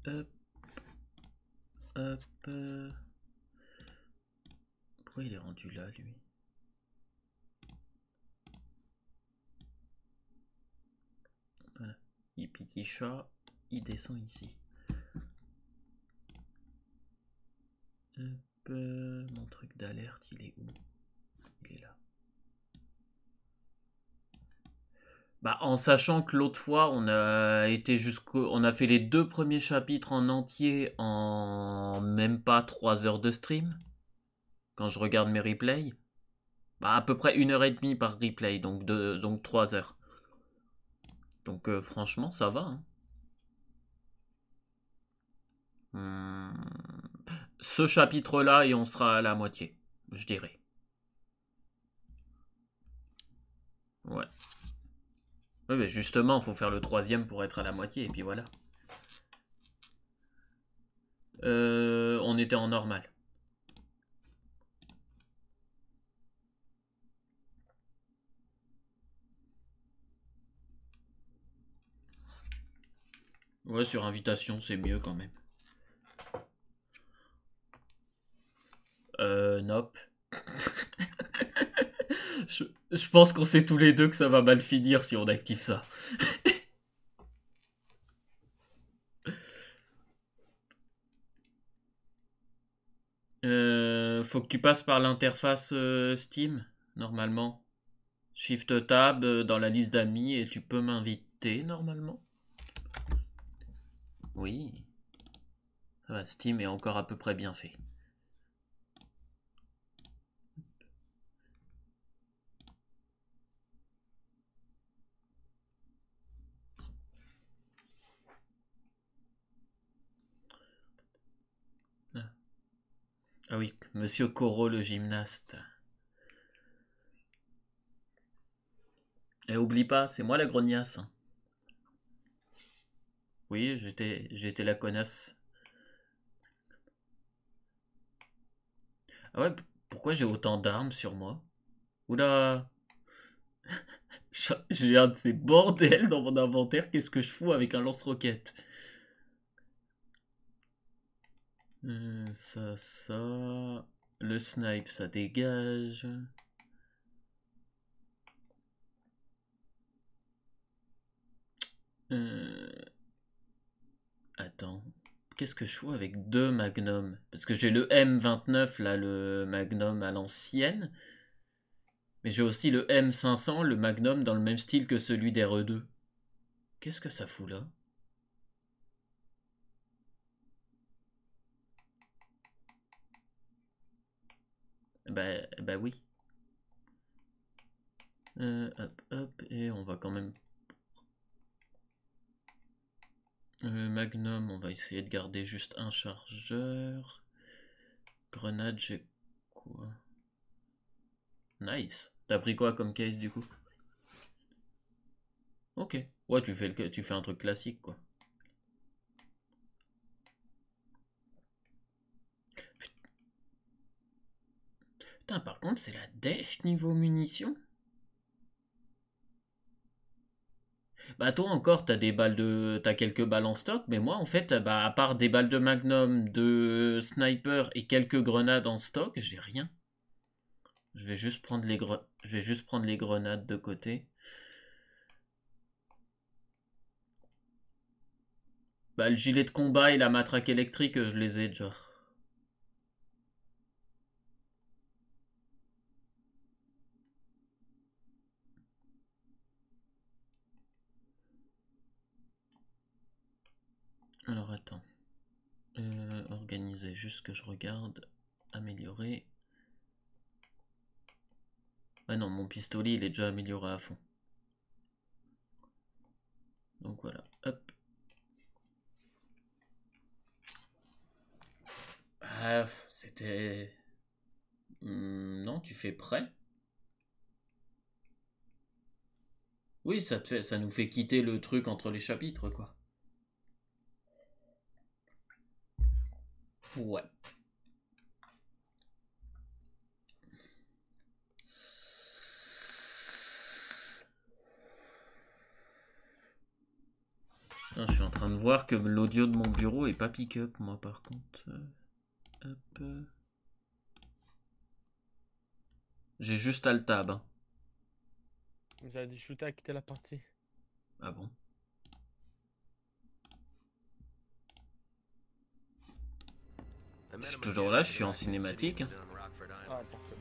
Hop, hop. Pourquoi il est rendu là, lui? Voilà. Il petit chat, il descend ici. Hop, mon truc d'alerte, il est où? Il est là. Bah, en sachant que l'autre fois, on a fait les 2 premiers chapitres en entier en même pas 3 heures de stream. Quand je regarde mes replays, bah, à peu près 1 h 30 par replay, donc 3 heures. Donc franchement, ça va. Hein. Ce chapitre-là, et on sera à la moitié, je dirais. Ouais. Oui, mais justement, il faut faire le 3e pour être à la moitié, et puis voilà. On était en normal. Ouais, sur invitation, c'est mieux quand même. Nope. je pense qu'on sait tous les deux que ça va mal finir si on active ça. Faut que tu passes par l'interface Steam, normalement. Shift Tab dans la liste d'amis et tu peux m'inviter, normalement. Oui. Ça va, Steam est encore à peu près bien fait. Ah oui, Monsieur Corot le gymnaste. Et oublie pas, c'est moi la grognasse. Oui, j'étais la connasse. Ah ouais, pourquoi j'ai autant d'armes sur moi? Oula, j'ai un de ces bordels dans mon inventaire, qu'est-ce que je fous avec un lance-roquette? Ça. Le snipe, ça dégage. Euh, Attends. Qu'est-ce que je fous avec 2 magnums? Parce que j'ai le M29, là, le magnum à l'ancienne. Mais j'ai aussi le M500, le magnum dans le même style que celui d'RE2. Qu'est-ce que ça fout là? Bah oui. Hop, hop, et on va quand même... Magnum, on va essayer de garder juste un chargeur. Grenade, j'ai quoi? Nice. T'as pris quoi comme case du coup? Ok. Ouais, tu fais un truc classique quoi. Putain, par contre, c'est la dèche niveau munitions. Bah toi encore, t'as quelques balles en stock, mais moi en fait, bah à part des balles de Magnum, de sniper et quelques grenades en stock, j'ai rien. Je vais juste prendre les grenades de côté. Bah le gilet de combat et la matraque électrique, je les ai déjà. Alors attends. Organiser, juste que je regarde. Améliorer. Ah non, mon pistolet il est déjà amélioré à fond. Donc voilà, hop. Ah, c'était... non, tu fais prêt? Oui, ça nous fait quitter le truc entre les chapitres, quoi. Ouais. Ah, je suis en train de voir que l'audio de mon bureau est pas pick-up, moi, par contre. Hop. J'ai juste Alt-Tab. Hein. J'avais dit shooter à quitter la partie. Ah bon? Je suis toujours là, je suis en cinématique. Ah, parfait.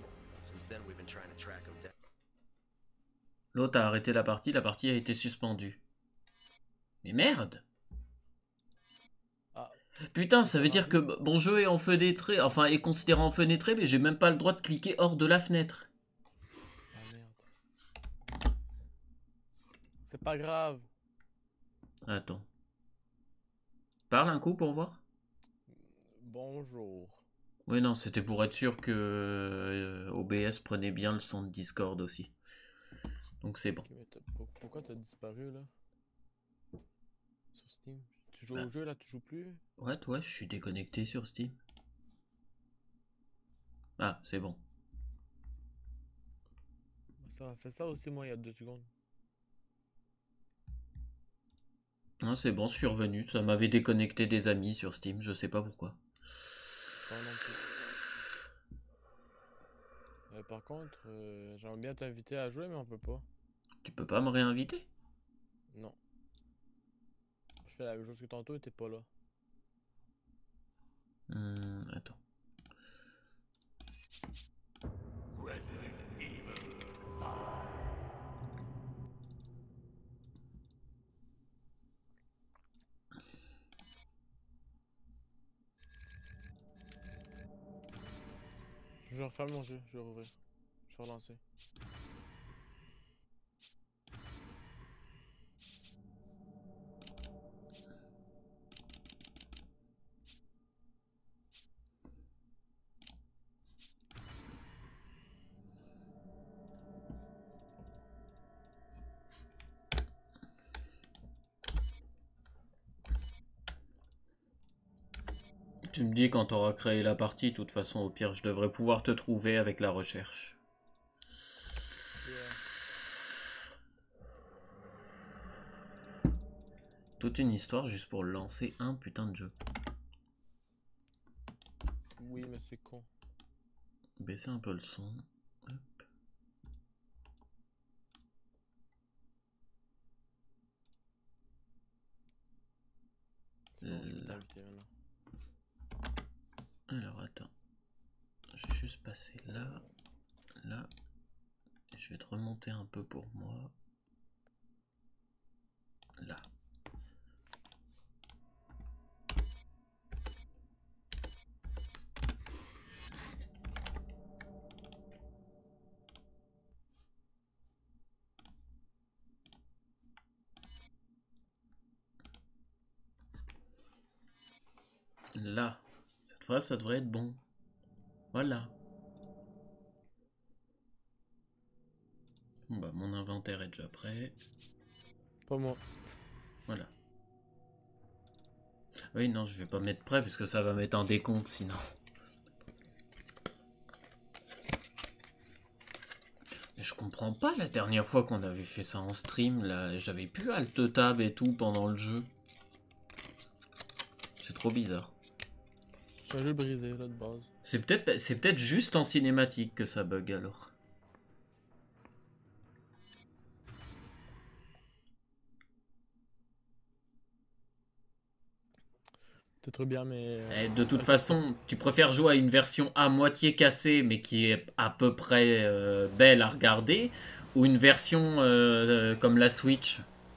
L'autre a arrêté la partie a été suspendue. Mais merde! Ah, Putain, ça veut dire que mon jeu est enfenêtré, enfin est considéré enfenêtré, mais j'ai même pas le droit de cliquer hors de la fenêtre. ah merde. C'est pas grave. Attends. Parle un coup pour voir. Bonjour. Oui, non, c'était pour être sûr que OBS prenait bien le son de Discord aussi. Donc c'est bon. Ok, mais pourquoi t'as disparu là? Sur Steam? Tu joues Ah. au jeu là, tu joues plus? Ouais, je suis déconnecté sur Steam. Ah, c'est bon. Ça a fait ça aussi moi il y a 2 secondes. Non, c'est bon, je suis revenu. Ça m'avait déconnecté des amis sur Steam, je sais pas pourquoi. Pas non plus. Par contre, j'aimerais bien t'inviter à jouer mais on peut pas. Tu peux pas me réinviter? Non. Je fais la même chose que tantôt et t'es pas là. Attends. Je vais refermer mon jeu, je vais rouvrir. Je vais relancer. Tu me dis quand tu auras créé la partie, de toute façon au pire je devrais pouvoir te trouver avec la recherche. Toute une histoire juste pour lancer un putain de jeu. Oui mais c'est con. Baisser un peu le son. Hop. C'est bon, je peux t'inviter maintenant. Alors attends. Je vais juste passer là. Là. Et je vais te remonter un peu pour moi. Là. Là. Cette fois, ça devrait être bon. Voilà. Bon bah, mon inventaire est déjà prêt. Pas moi. Voilà. Oui, non, je vais pas mettre prêt parce que ça va mettre un décompte sinon. Mais je comprends pas la dernière fois qu'on avait fait ça en stream, là, j'avais plus Alt Tab et tout pendant le jeu. C'est trop bizarre. C'est un jeu brisé là de base. C'est peut-être juste en cinématique que ça bug alors. C'est trop bien mais... Et de toute façon, tu préfères jouer à une version à moitié cassée mais qui est à peu près belle à regarder ou une version comme la Switch.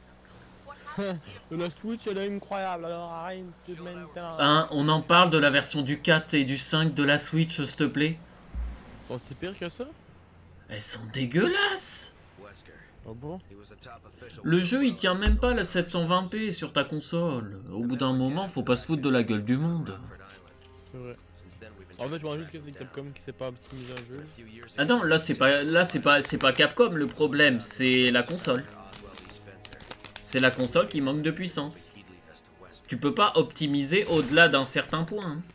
La Switch elle est incroyable alors arrête de maintenant. Hein, on en parle de la version du 4 et du 5 de la Switch s'il te plaît. Ils sont si pires que ça? Elles sont dégueulasses. Oh bon? Le jeu il tient même pas la 720p sur ta console. Au bout d'un moment, faut pas se foutre de la gueule du monde. C'est vrai. En fait, je pense juste que c'est Capcom qui sait pas optimiser un jeu. Ah non, là c'est pas Capcom le problème, c'est la console. C'est la console qui manque de puissance. Tu peux pas optimiser au-delà d'un certain point. Hein.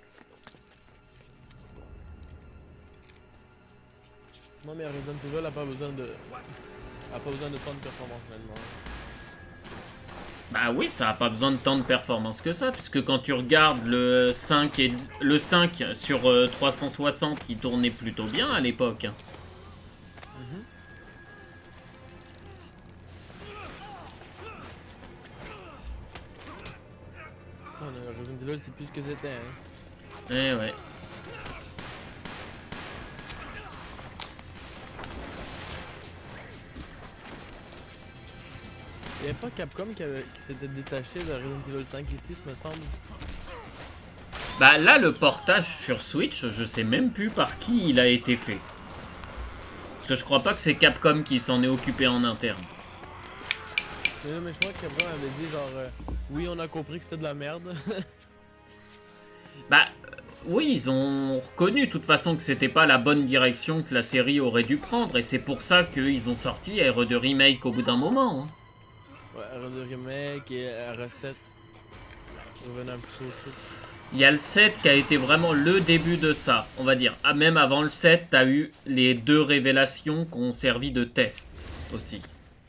Non mais Resident Evil a pas besoin de... A pas besoin de tant de performance maintenant. Bah oui, ça a pas besoin de tant de performance que ça, puisque quand tu regardes le 5 et le 5 sur 360, il tournait plutôt bien à l'époque. Mhm. Putain, le Resident Evil, c'est plus ce que c'était, hein. Eh ouais. Il n'y avait pas Capcom qui s'était détaché de Resident Evil 5 et 6, me semble. Bah là, le portage sur Switch, je sais même plus par qui il a été fait. Parce que je crois pas que c'est Capcom qui s'en est occupé en interne. Mais non, mais je crois que Capcom avait dit genre, oui, on a compris que c'était de la merde. Bah oui, ils ont reconnu de toute façon que c'était pas la bonne direction que la série aurait dû prendre. Et c'est pour ça qu'ils ont sorti RE2 Remake au bout d'un moment. Hein. Ouais, R2 Remake et R7 qui revenaient un petit peu au source. Il y a le 7 qui a été vraiment le début de ça, on va dire. Ah, même avant le 7, t'as eu les 2 révélations qui ont servi de test aussi.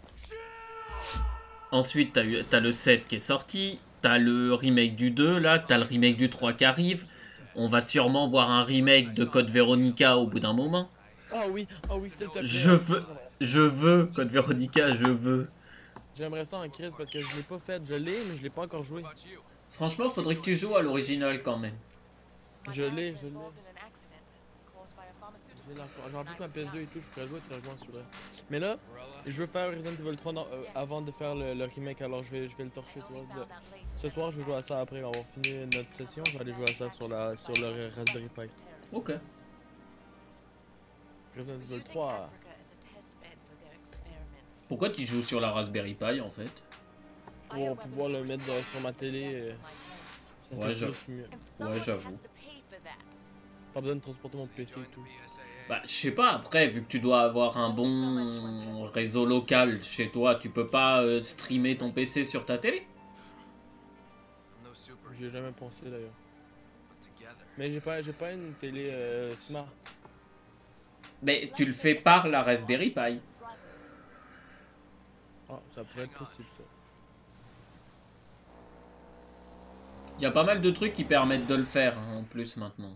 Ensuite, t'as le 7 qui est sorti, t'as le remake du 2 là, t'as le remake du 3 qui arrive. On va sûrement voir un remake de Code Veronica au bout d'un moment. Oh oui, s'il te plaît. Je veux, je veux Code Veronica, je veux. J'aimerais ça en crise parce que je l'ai pas fait. Je l'ai, mais je l'ai pas encore joué. Franchement, faudrait que tu joues à l'original quand même. Je l'ai. J'ai en plus ma PS2 et tout, je pourrais jouer étrangement celui-là. Mais là, je veux faire Resident Evil 3 avant de faire le remake, alors je vais le torcher, tu vois. Ce soir, je vais jouer à ça après avoir fini notre session. Je vais aller jouer à ça sur le Raspberry Pi. Ok. Resident Evil 3, Pourquoi tu joues sur la Raspberry Pi en fait? pour pouvoir le mettre sur ma télé, ça Ouais, fait plus mieux. Ouais, j'avoue. Pas besoin de transporter mon PC et tout. Bah, je sais pas, après, vu que tu dois avoir un bon réseau local chez toi, tu peux pas streamer ton PC sur ta télé? J'y ai jamais pensé d'ailleurs. Mais j'ai pas une télé smart. Mais tu le fais par la Raspberry Pi. Ah, ça pourrait être possible ça. Il y a pas mal de trucs qui permettent de le faire hein, en plus maintenant.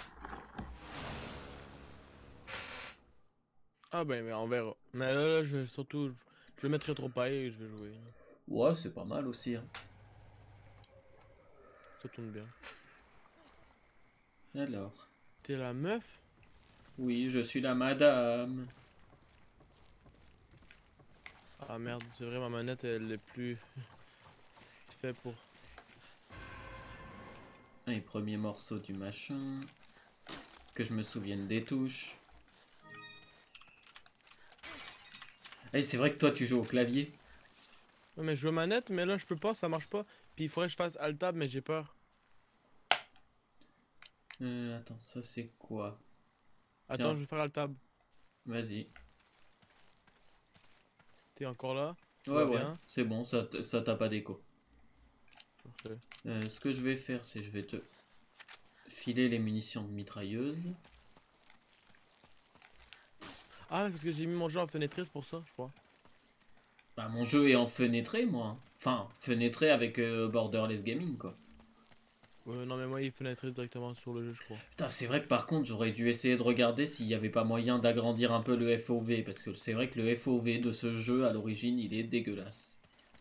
Ah ben, mais on verra. Mais là, je vais surtout, je vais mettre Retro Pi et je vais jouer. Ouais, c'est pas mal aussi. Hein. Ça tourne bien. Alors. T'es la meuf? Oui, je suis la madame. Ah merde, c'est vrai, ma manette elle est plus fait pour. Les premiers morceaux du machin. Que je me souvienne des touches. Eh, c'est vrai que toi tu joues au clavier. Ouais, mais je joue manette, mais là je peux pas, ça marche pas. Puis il faudrait que je fasse Alt-Tab, mais j'ai peur. Attends, ça c'est quoi? Attends, Tiens, je vais faire Alt-Tab. vas-y. T'es encore là? Tout Ouais, va ouais, bien? c'est bon, ça t'a pas d'écho. Parfait. Ce que je vais faire, c'est je vais te filer les munitions de mitrailleuse. Ah, parce que j'ai mis mon jeu en fenêtrice pour ça, je crois. Bah, mon jeu est en fenêtré, moi. Enfin, fenêtré avec Borderless Gaming, quoi. Ouais, non, mais moi il est fenêtré directement sur le jeu, je crois. Putain, c'est vrai que par contre, j'aurais dû essayer de regarder s'il n'y avait pas moyen d'agrandir un peu le FOV. Parce que c'est vrai que le FOV de ce jeu, à l'origine, il est dégueulasse.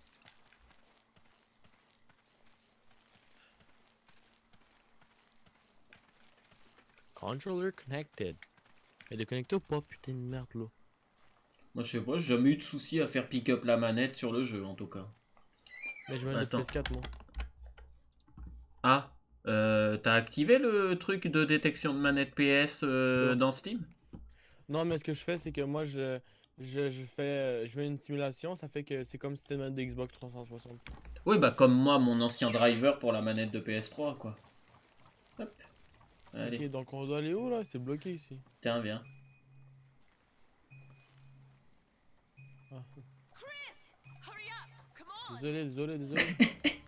Controller connected. Elle est connectée ou pas? Putain de merde là. Moi, je sais pas, j'ai jamais eu de souci à faire pick-up la manette sur le jeu, en tout cas. Mais je mets le Attends. PS4 moi. Ah, t'as activé le truc de détection de manette PS dans Steam? Non, mais ce que je fais, c'est que moi, je fais une simulation, ça fait que c'est comme si c'était une manette de Xbox 360. Oui, bah comme moi, mon ancien driver pour la manette de PS3, quoi. Hop, allez, Ok, donc on doit aller où là? C'est bloqué ici. tiens, viens. Ah. Désolé.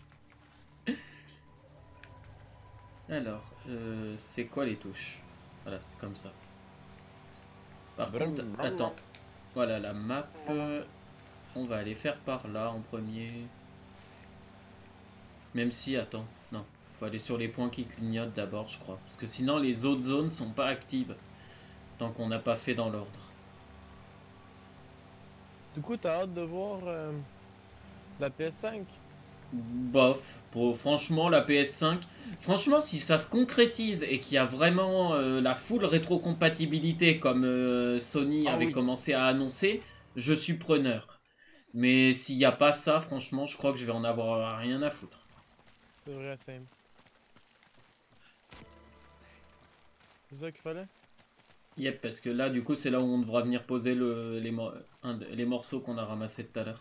Alors, c'est quoi les touches? Voilà, c'est comme ça. Par Brum, contre, brum. attends. Voilà, la map, on va aller faire par là en premier. Même si, attends, non. Faut aller sur les points qui clignotent d'abord, je crois. Parce que sinon, les autres zones sont pas actives. Tant qu'on n'a pas fait dans l'ordre. Du coup, t'as hâte de voir la PS5? Bof. Franchement, la PS5... Franchement, si ça se concrétise et qu'il y a vraiment la full rétrocompatibilité comme Sony Ah avait oui, commencé à annoncer, je suis preneur. Mais s'il n'y a pas ça, franchement, je crois que je vais en avoir rien à foutre. c'est vrai, Sam. C'est ça qu'il fallait? Yep, parce que là, du coup, c'est là où on devra venir poser les morceaux qu'on a ramassés tout à l'heure.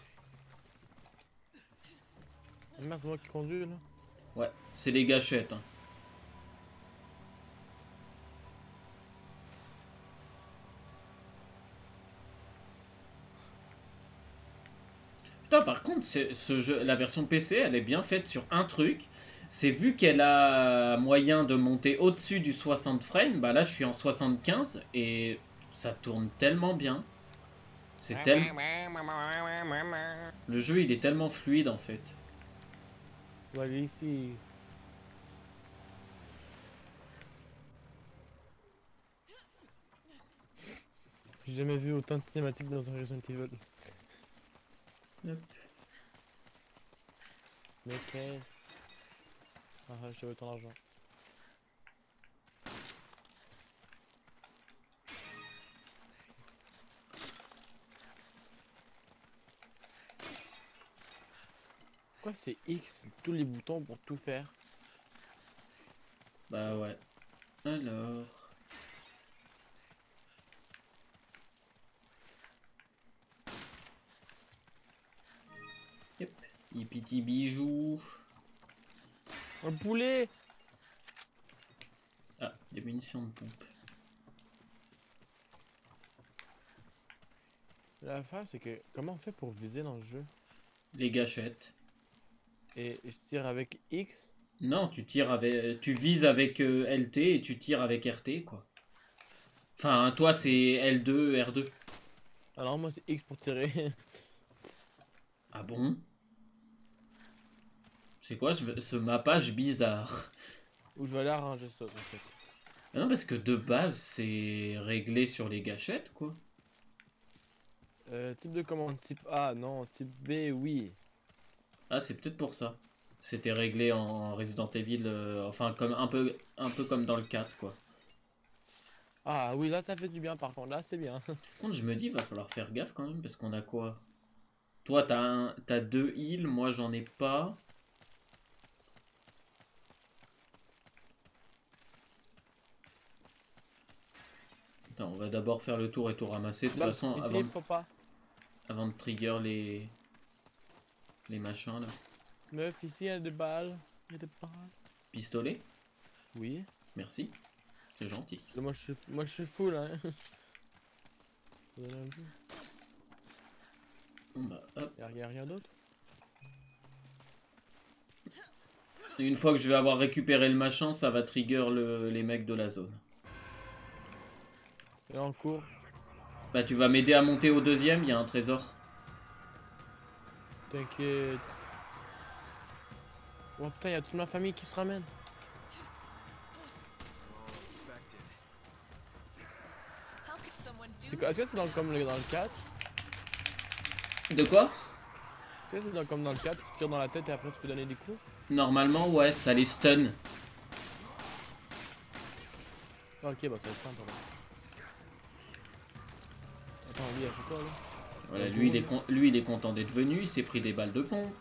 Merde, c'est moi qui conduis là. Ouais, c'est les gâchettes. Hein. Putain, par contre, ce jeu, la version PC, elle est bien faite sur un truc. C'est vu qu'elle a moyen de monter au-dessus du 60 frames, bah là je suis en 75 et ça tourne tellement bien. C'est tellement... Le jeu il est tellement fluide en fait. Je vais aller ici. J'ai jamais vu autant de cinématiques dans un Resident Evil. Hop. Mais qu'est-ce... Ah, je veux ton argent. Pourquoi c'est X, tous les boutons pour tout faire? Bah ouais. Alors... Yep. Petit bijou. Un poulet! Ah, des munitions de pompe. L'affaire, c'est que comment on fait pour viser dans le jeu? Les gâchettes. Et je tire avec X? Non, tu tires avec, tu vises avec LT et tu tires avec RT quoi. Enfin, toi c'est L2, R2. Alors moi c'est X pour tirer. Ah bon? C'est quoi ce mappage bizarre? Ou je vais aller arranger ça en fait. Ah non, parce que de base c'est réglé sur les gâchettes quoi. Type de commande, type A, non, type B, oui. Ah, c'est peut-être pour ça. C'était réglé en Resident Evil, enfin comme un peu comme dans le 4 quoi. Ah oui, là ça fait du bien par contre, là c'est bien. Par contre, je me dis, va falloir faire gaffe quand même parce qu'on a quoi? Toi, t'as deux heals, moi j'en ai pas. Attends, on va d'abord faire le tour et tout ramasser. De toute Là, façon, ici, faut pas. avant de trigger les machins là. Meuf, ici, il y a des balles. Il y a des balles. Pistolet, Oui. merci. C'est gentil. Là, moi, je suis full, hein. Bon, bah, hop. Y a rien d'autre. Et une fois que je vais avoir récupéré le machin, ça va trigger les mecs de la zone. Et là, en cours. Bah, tu vas m'aider à monter au deuxième, il y a un trésor. T'inquiète. Oh putain, il y a toute ma famille qui se ramène. C'est quoi? Est-ce que c'est comme dans le 4? De quoi? Est-ce que c'est comme dans le 4? Tu tires dans la tête et après tu peux donner des coups? Normalement, ouais, ça les stun. Ah, ok, bah ça va être simple alors. Attends, lui, il a fait quoi là? Voilà, lui, il est content d'être venu, il s'est pris des balles de pompe.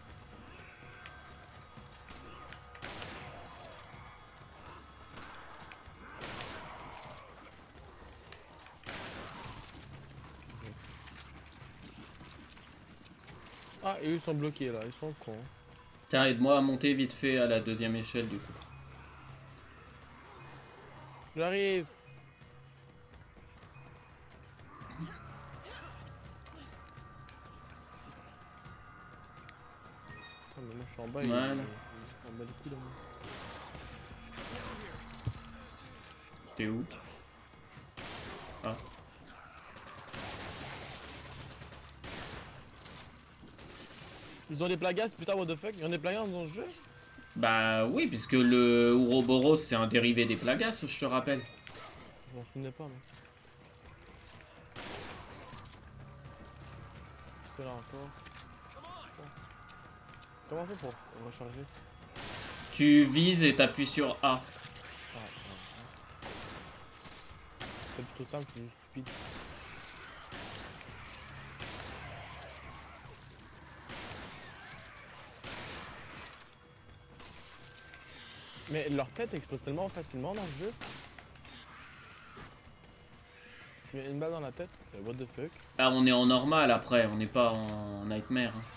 Ah, et eux ils sont bloqués là, ils sont cons. Tiens, aide-moi à monter vite fait à la deuxième échelle du coup. J'arrive! Attends, mais moi je suis en bas, Voilà. il en bas les couilles là. Moi. T'es où? Ah. Ils ont des plagas, putain, what the fuck? Ils ont des plagas dans ce jeu? Bah oui, puisque le Ouroboros c'est un dérivé des Plagas, je te rappelle. Je m'en souvenais pas, mais. C'est là encore. Comment on fait pour recharger? Tu vises et t'appuies sur A. C'est plutôt simple, c'est juste stupide. Mais leur tête explose tellement facilement dans ce jeu. Tu mets une balle dans la tête, what the fuck? Ah, on est en normal après, on n'est pas en nightmare. Hein.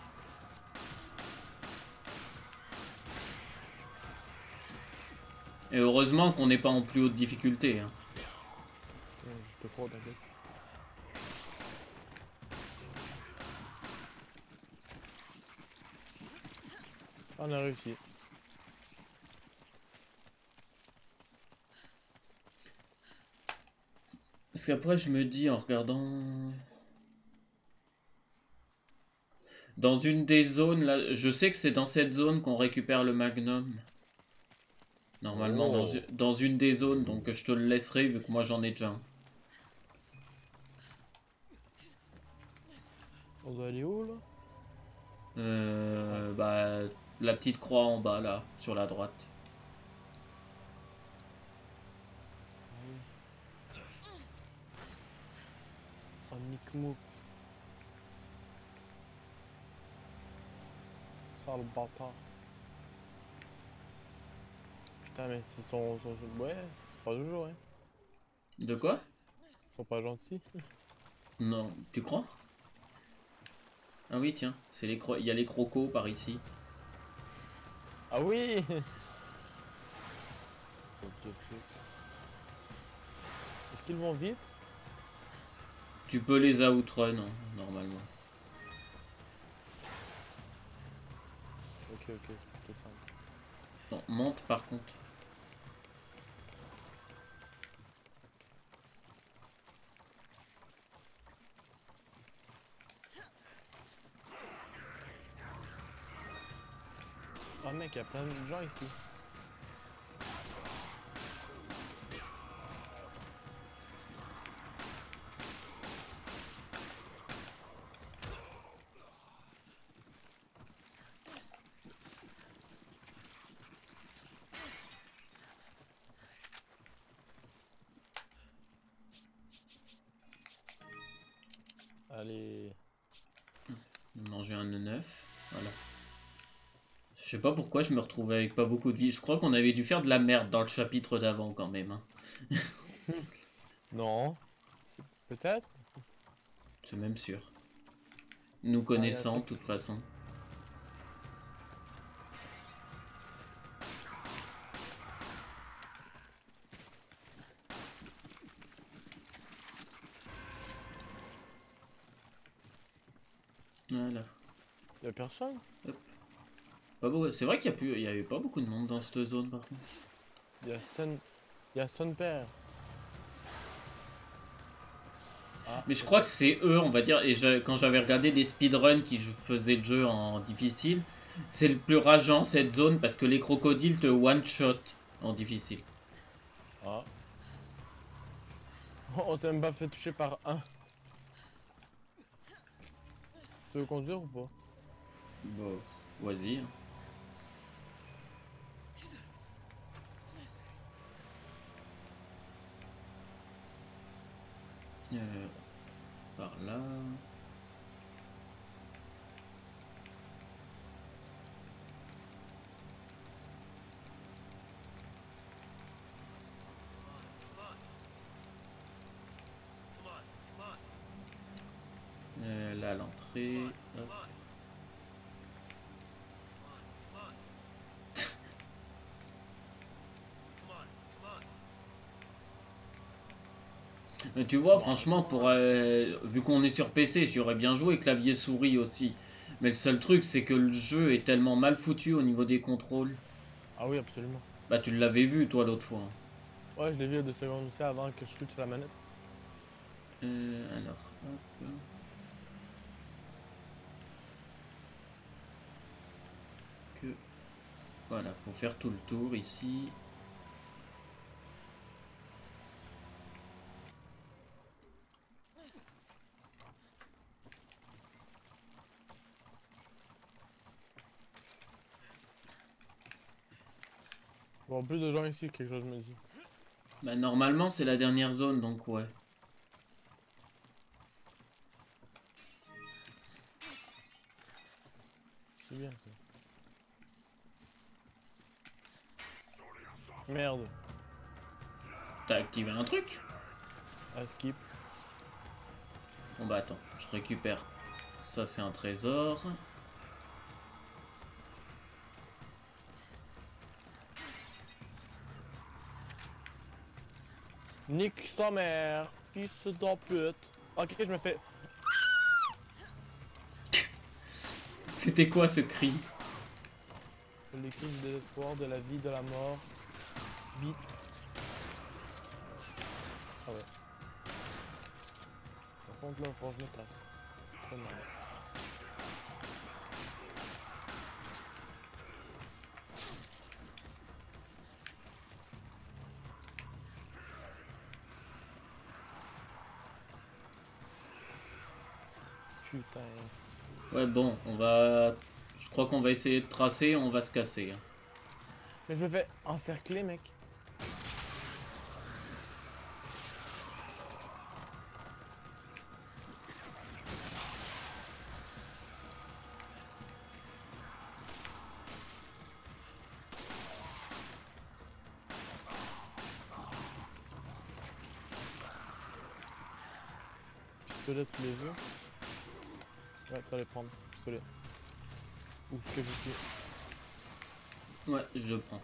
Et heureusement qu'on n'est pas en plus haute difficulté. Hein. Je te crois, t'inquiète. On a réussi. Parce qu'après je me dis en regardant... Dans une des zones, là, je sais que c'est dans cette zone qu'on récupère le Magnum. Normalement dans une des zones, donc je te le laisserai vu que moi j'en ai déjà un. On doit aller où là? Bah, la petite croix en bas là, sur la droite. Oh, Nick-Mouk. Sale bâtard. Putain, mais c'est ouais, pas toujours, hein. De quoi? Ils sont pas gentils. Non, tu crois? Ah oui, tiens, c'est il y a les crocos par ici. Ah oui! Est-ce qu'ils vont vite? Tu peux les outrun, hein, normalement. Ok, c'est plutôt simple. Non, monte par contre. Oh mec, il y a plein de gens ici. Allez. Manger un œuf. Voilà. Je sais pas pourquoi je me retrouvais avec pas beaucoup de vie. Je crois qu'on avait dû faire de la merde dans le chapitre d'avant quand même. Hein. Non. Peut-être? C'est même sûr. Nous connaissant, de toute façon. Voilà. Y'a personne? C'est vrai qu'il y avait pas beaucoup de monde dans cette zone par contre. Y'a son père. Ah, Mais je crois que c'est eux, on va dire, et quand j'avais regardé des speedruns qui faisaient le jeu en difficile, c'est le plus rageant cette zone parce que les crocodiles te one-shot en difficile. Ah. On s'est même pas fait toucher par un. Tu veux conduire ou pas? Bon, vas-y. Par là. Là, l'entrée. Hop. Mais tu vois, franchement, vu qu'on est sur PC, j'aurais bien joué clavier souris aussi. Mais le seul truc, c'est que le jeu est tellement mal foutu au niveau des contrôles. Ah oui, absolument. Bah, tu l'avais vu, toi, l'autre fois. Ouais, je l'ai vu il y a 2 secondes aussi avant que je shoot sur la manette. Alors, hop. que... Voilà, faut faire tout le tour ici. Bon, plus de gens ici, quelque chose me dit. Bah, normalement, c'est la dernière zone, donc ouais. C'est bien ça. Merde. T'as activé un truc? À skip. Bon bah attends, je récupère. Ça c'est un trésor. Nique sa mère, fils d'en pute. Ok, je me fais. C'était quoi ce cri? Les crimes de l'espoir, de la vie, de la mort. Vite. Ah ouais. Par contre là, faut que je me casse. Très mal. Putain. Ouais bon, on va... Je crois qu'on va essayer de tracer, on va se casser. Hein. Mais je me fais encercler, mec. Pistolet tous les yeux. Ouais, ça va les prendre. Pistolet. Où est-ce que je suis? Ouais, je prends.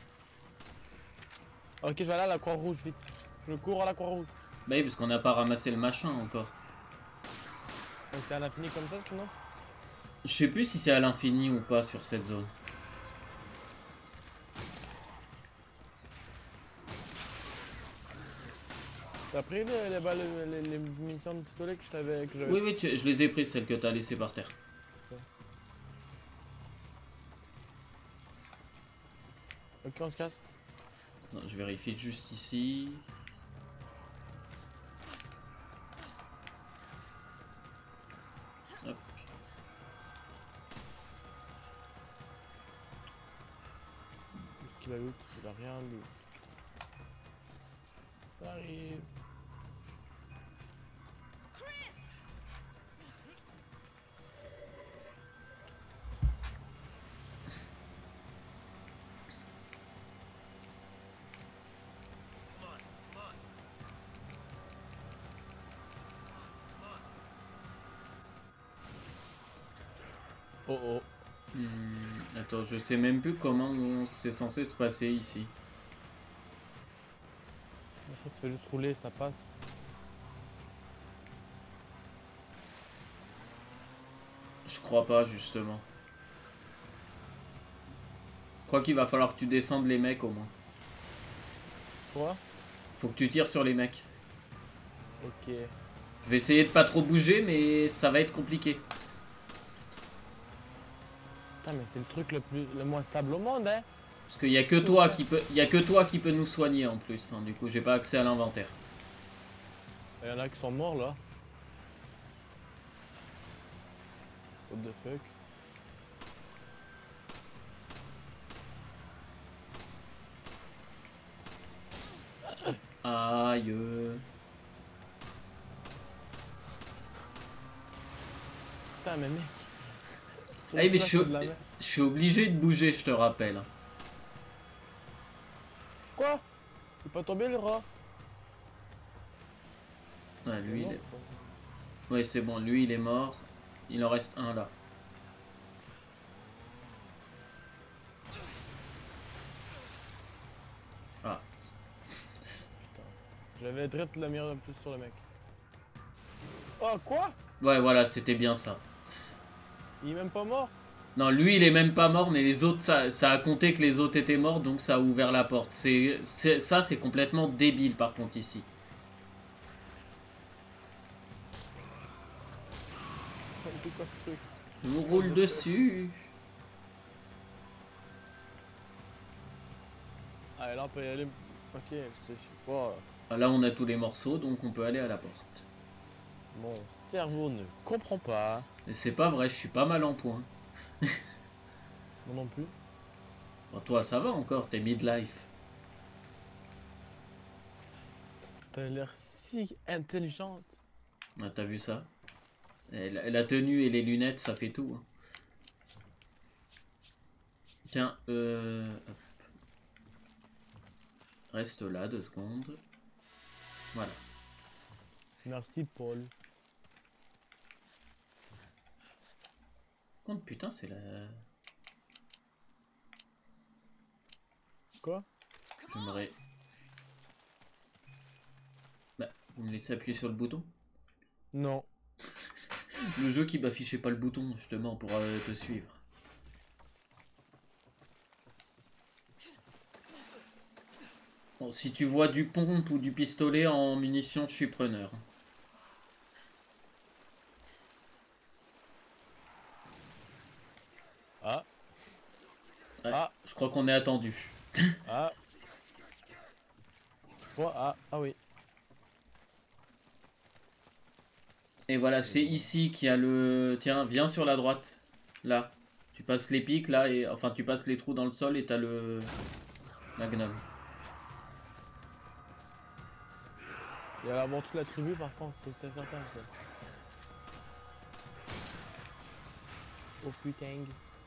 Ok, je vais aller à la Croix-Rouge, vite. Je cours à la Croix-Rouge. Bah oui, parce qu'on n'a pas ramassé le machin encore. Donc c'est à l'infini comme ça, sinon? Je sais plus si c'est à l'infini ou pas sur cette zone. T'as pris les munitions de pistolet que j'avais... Oui, oui, je les ai prises, celles que t'as laissées par terre. Ok, on se casse. Non, je vérifie juste ici. Hop. Qu'est-ce qu'il a loot? Il a rien loot. Ça arrive. Oh oh. Attends, je sais même plus comment c'est censé se passer ici. Je crois que tu fais juste rouler, ça passe. Je crois pas, justement. Je crois qu'il va falloir que tu descendes les mecs au moins. Quoi? Faut que tu tires sur les mecs. Ok. Je vais essayer de pas trop bouger, mais ça va être compliqué. Putain, mais c'est le truc le moins stable au monde, hein? Parce qu'il y a que toi qui peut, il y a que toi qui peut nous soigner en plus. Hein. Du coup, j'ai pas accès à l'inventaire. Il y en a qui sont morts là. What the fuck? Aïe. Putain, mais mec. Aïe, mais je suis obligé de bouger, je te rappelle. Quoi? Il est pas tombé le rat? Ouais, lui, il est... Ouais, c'est bon, lui, il est mort. Il en reste un là. Ah. J'avais direct la mire un peu sur le mec. Oh, quoi? Ouais, voilà, c'était bien ça. Il est même pas mort? Non, lui, il est même pas mort, mais les autres, ça a compté que les autres étaient morts, donc ça a ouvert la porte. Ça, c'est complètement débile, par contre, ici. C'est quoi ce truc? Je vous roule dessus. et là on peut y aller. Ok, c'est pas. Ah, là, on a tous les morceaux, donc on peut aller à la porte. Mon cerveau ne comprend pas. Et c'est pas vrai, je suis pas mal en points. Moi non plus. Bon, toi, ça va encore, t'es midlife. T'as l'air si intelligente. Ah, t'as vu ça? Et la tenue et les lunettes, ça fait tout. Hein. Tiens, hop. Reste là 2 secondes. Voilà. Merci, Paul. Contre putain, c'est la... Quoi? J'aimerais... Bah, vous me laissez appuyer sur le bouton? Non. Le jeu qui m'affichait pas le bouton, justement, pour te suivre. Bon, si tu vois du pompe ou du pistolet en munitions, je suis preneur. Ah. Ouais, Ah. je crois qu'on est attendu. Ah. Quoi? Ah. Ah oui. Et voilà, c'est ici qu'il y a le... Tiens, viens sur la droite. Là. Tu passes les pics, là, et... Enfin, tu passes les trous dans le sol et t'as le... Magnum. Il y a avant toute la tribu par contre, c'est certain ça. Oh putain.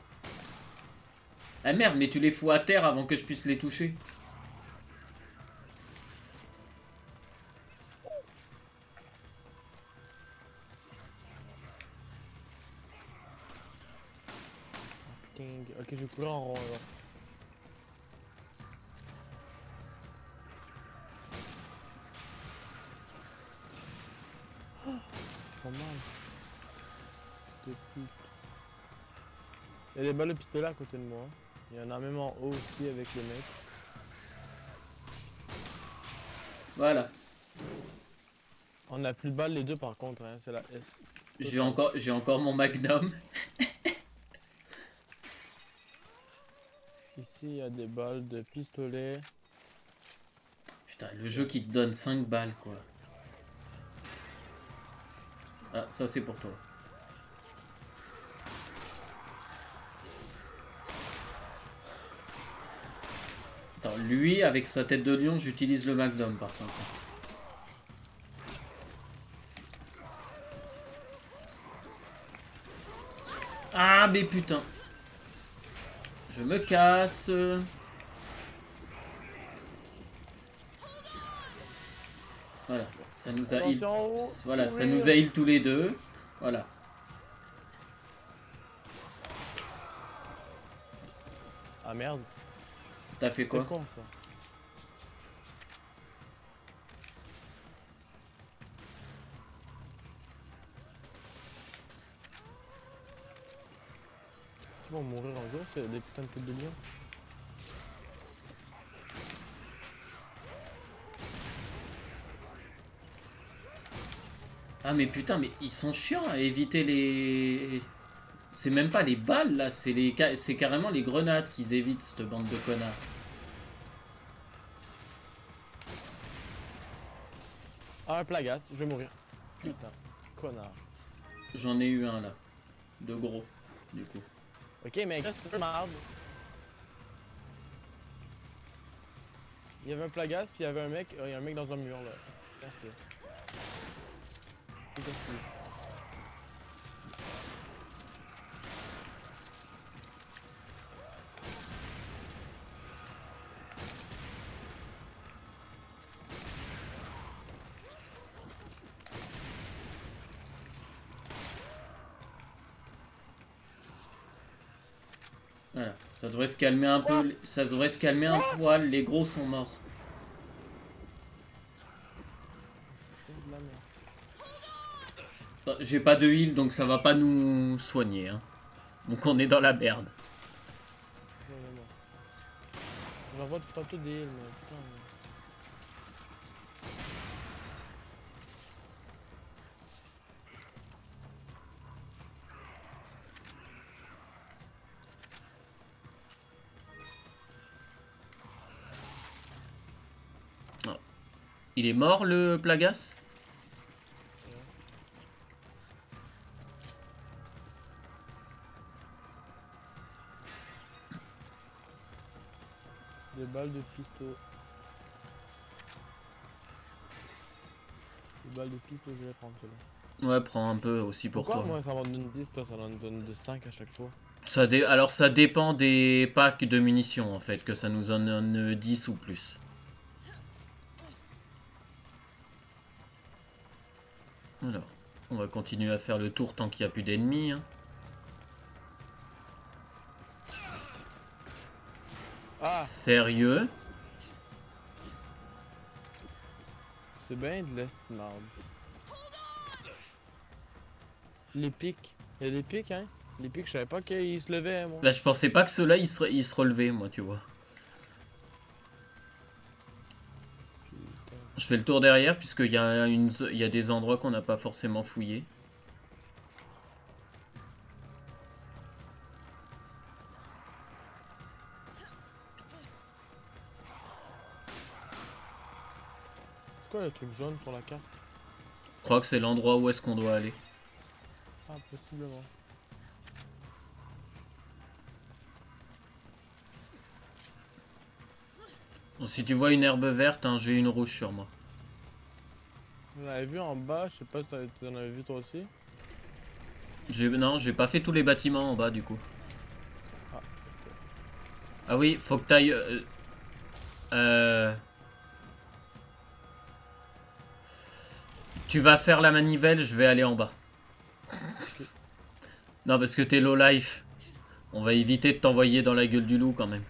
Ah merde, mais tu les fous à terre avant que je puisse les toucher. Putain. Ok, je courais en rond alors. Trop mal. De pute. Il y a des balles de pistolet à côté de moi. Il y en a même en haut aussi avec le mec. Voilà. On a plus de balles les deux par contre, hein, c'est la S. J'ai encore mon Magnum. Ici il y a des balles de pistolet. Putain, le jeu qui te donne 5 balles, quoi. Ah, ça c'est pour toi. Attends, lui, avec sa tête de lion, j'utilise le Magnum, par contre. Ah, mais putain. Je me casse. Voilà, ça nous a heal. Voilà, ça nous a heal tous les deux. Voilà. Ah merde. T'as fait quoi? C'est con ça. Ils vont mourir un jour, c'est des putains de têtes de lion. Ah mais putain, mais ils sont chiants à éviter les... C'est même pas les balles là, c'est carrément les grenades qu'ils évitent, cette bande de connards. Ah un plagas, je vais mourir. Putain, connard. J'en ai eu un là, de gros, du coup. Ok mec, c'est marde. Il y avait un plagas, puis il y avait un mec, il y a un mec dans un mur là. Merci. C'est cassé. Voilà, ça devrait se calmer un peu, ça devrait se calmer un poil, les gros sont morts. C'est de la merde. Bah, j'ai pas de heal donc ça va pas nous soigner. Hein. Donc on est dans la merde. Non, non, non. J'envoie tantôt des heals, mais putain. Il est mort le Plagas? Des balles de pisto. Des balles de pisto, je vais prendre celle-là. Ouais, prends un peu aussi pour Pourquoi toi. moi ça m'en donne 10, toi ça m'en donne de 5 à chaque fois? Alors ça dépend des packs de munitions en fait, que ça nous en donne 10 ou plus. Alors, on va continuer à faire le tour tant qu'il n'y a plus d'ennemis. Hein. Ah! Sérieux? C'est bien de l'estimable. Les pics. Il y a des pics, hein? Les pics, je savais pas qu'ils se levaient, moi. Bah, je pensais pas que ceux-là ils se relevaient, moi, tu vois. Putain. Je fais le tour derrière, puisqu'il y a, il y a des endroits qu'on n'a pas forcément fouillés. C'est quoi le truc jaune sur la carte? Je crois que c'est l'endroit où est-ce qu'on doit aller. Ah, possiblement. Bon, si tu vois une herbe verte, hein, j'ai une rouge sur moi. Vous l'avez vu en bas, je sais pas si t'en avais vu toi aussi. Non, j'ai pas fait tous les bâtiments en bas, du coup. Ah. Ah oui, faut que t'ailles... Tu vas faire la manivelle, je vais aller en bas. Okay. Non, parce que t'es low life. On va éviter de t'envoyer dans la gueule du loup quand même.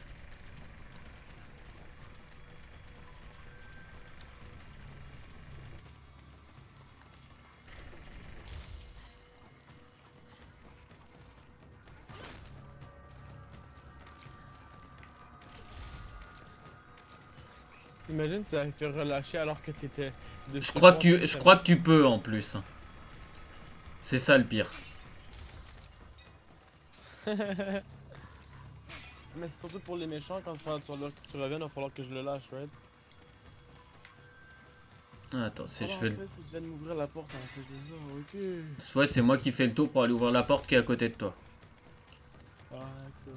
Imagine ça avait fait relâcher alors que t'étais de Je crois que tu peux en plus. C'est ça le pire. Mais c'est surtout pour les méchants, quand tu reviens, il va falloir que je le lâche, right? Ah, attends, c'est je En fais fait, faut que je vienne m'ouvrir la porte, en fait, c'est ça, ok. Ouais, c'est moi qui fais le tour pour aller ouvrir la porte qui est à côté de toi. Ah, d'accord.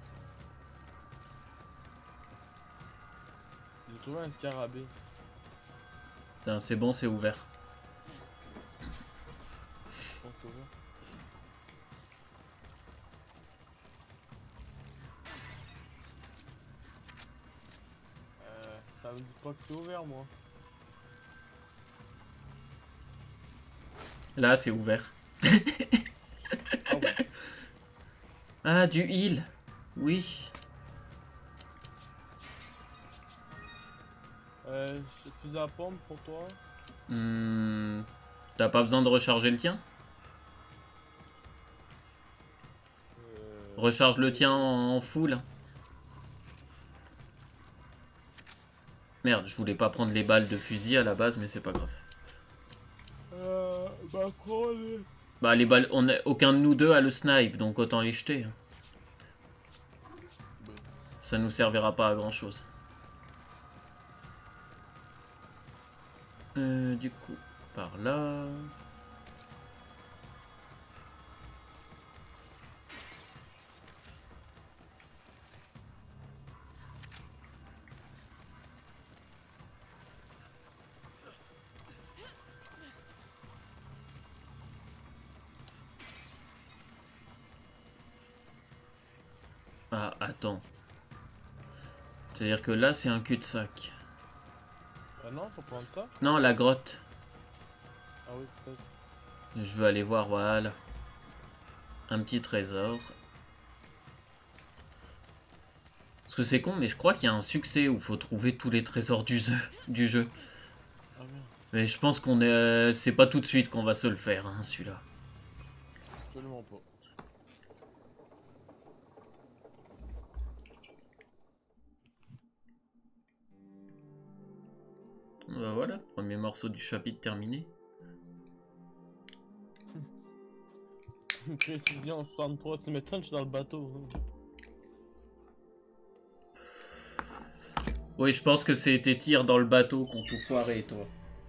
J'ai trouvé un scarabée. Putain, c'est bon, c'est ouvert. Je pense que ouais. Ça me dit pas que c'est ouvert, moi. Là, c'est ouvert. Ah ouais. Ah, du heal. Oui. Fusil à pompe pour toi. T'as pas besoin de recharger le tien? Recharge le tien en full. Merde, je voulais pas prendre les balles de fusil à la base, mais c'est pas grave. Bah quoi, les... Bah les balles, aucun de nous deux a le snipe, donc autant les jeter. Ça nous servira pas à grand chose. Du coup, par là... Ah, attends. C'est-à-dire que là, c'est un cul-de-sac. Ah non, faut prendre ça. Non, la grotte. Ah oui, peut-être. Je veux aller voir, voilà. Un petit trésor. Parce que c'est con, mais je crois qu'il y a un succès où il faut trouver tous les trésors du jeu. Ah merde. Mais je pense qu'on est... c'est pas tout de suite qu'on va se le faire, hein, celui-là. Absolument pas. Bah voilà, premier morceau du chapitre terminé. Précision 63, tu m'étonnes, je suis dans le bateau. Oui, je pense que c'est tes tirs dans le bateau qu'on tout foiré, toi.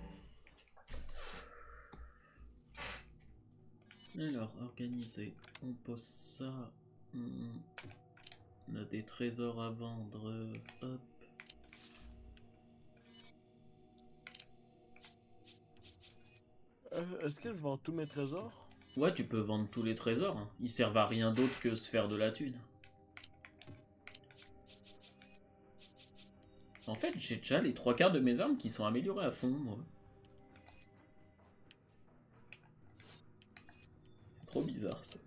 Alors, organiser. On pose ça. On a des trésors à vendre. Hop. Est-ce que je vends tous mes trésors? Ouais, tu peux vendre tous les trésors. Hein. Ils servent à rien d'autre que se faire de la thune. En fait, j'ai déjà les 3/4 de mes armes qui sont améliorées à fond, moi. C'est trop bizarre, ça.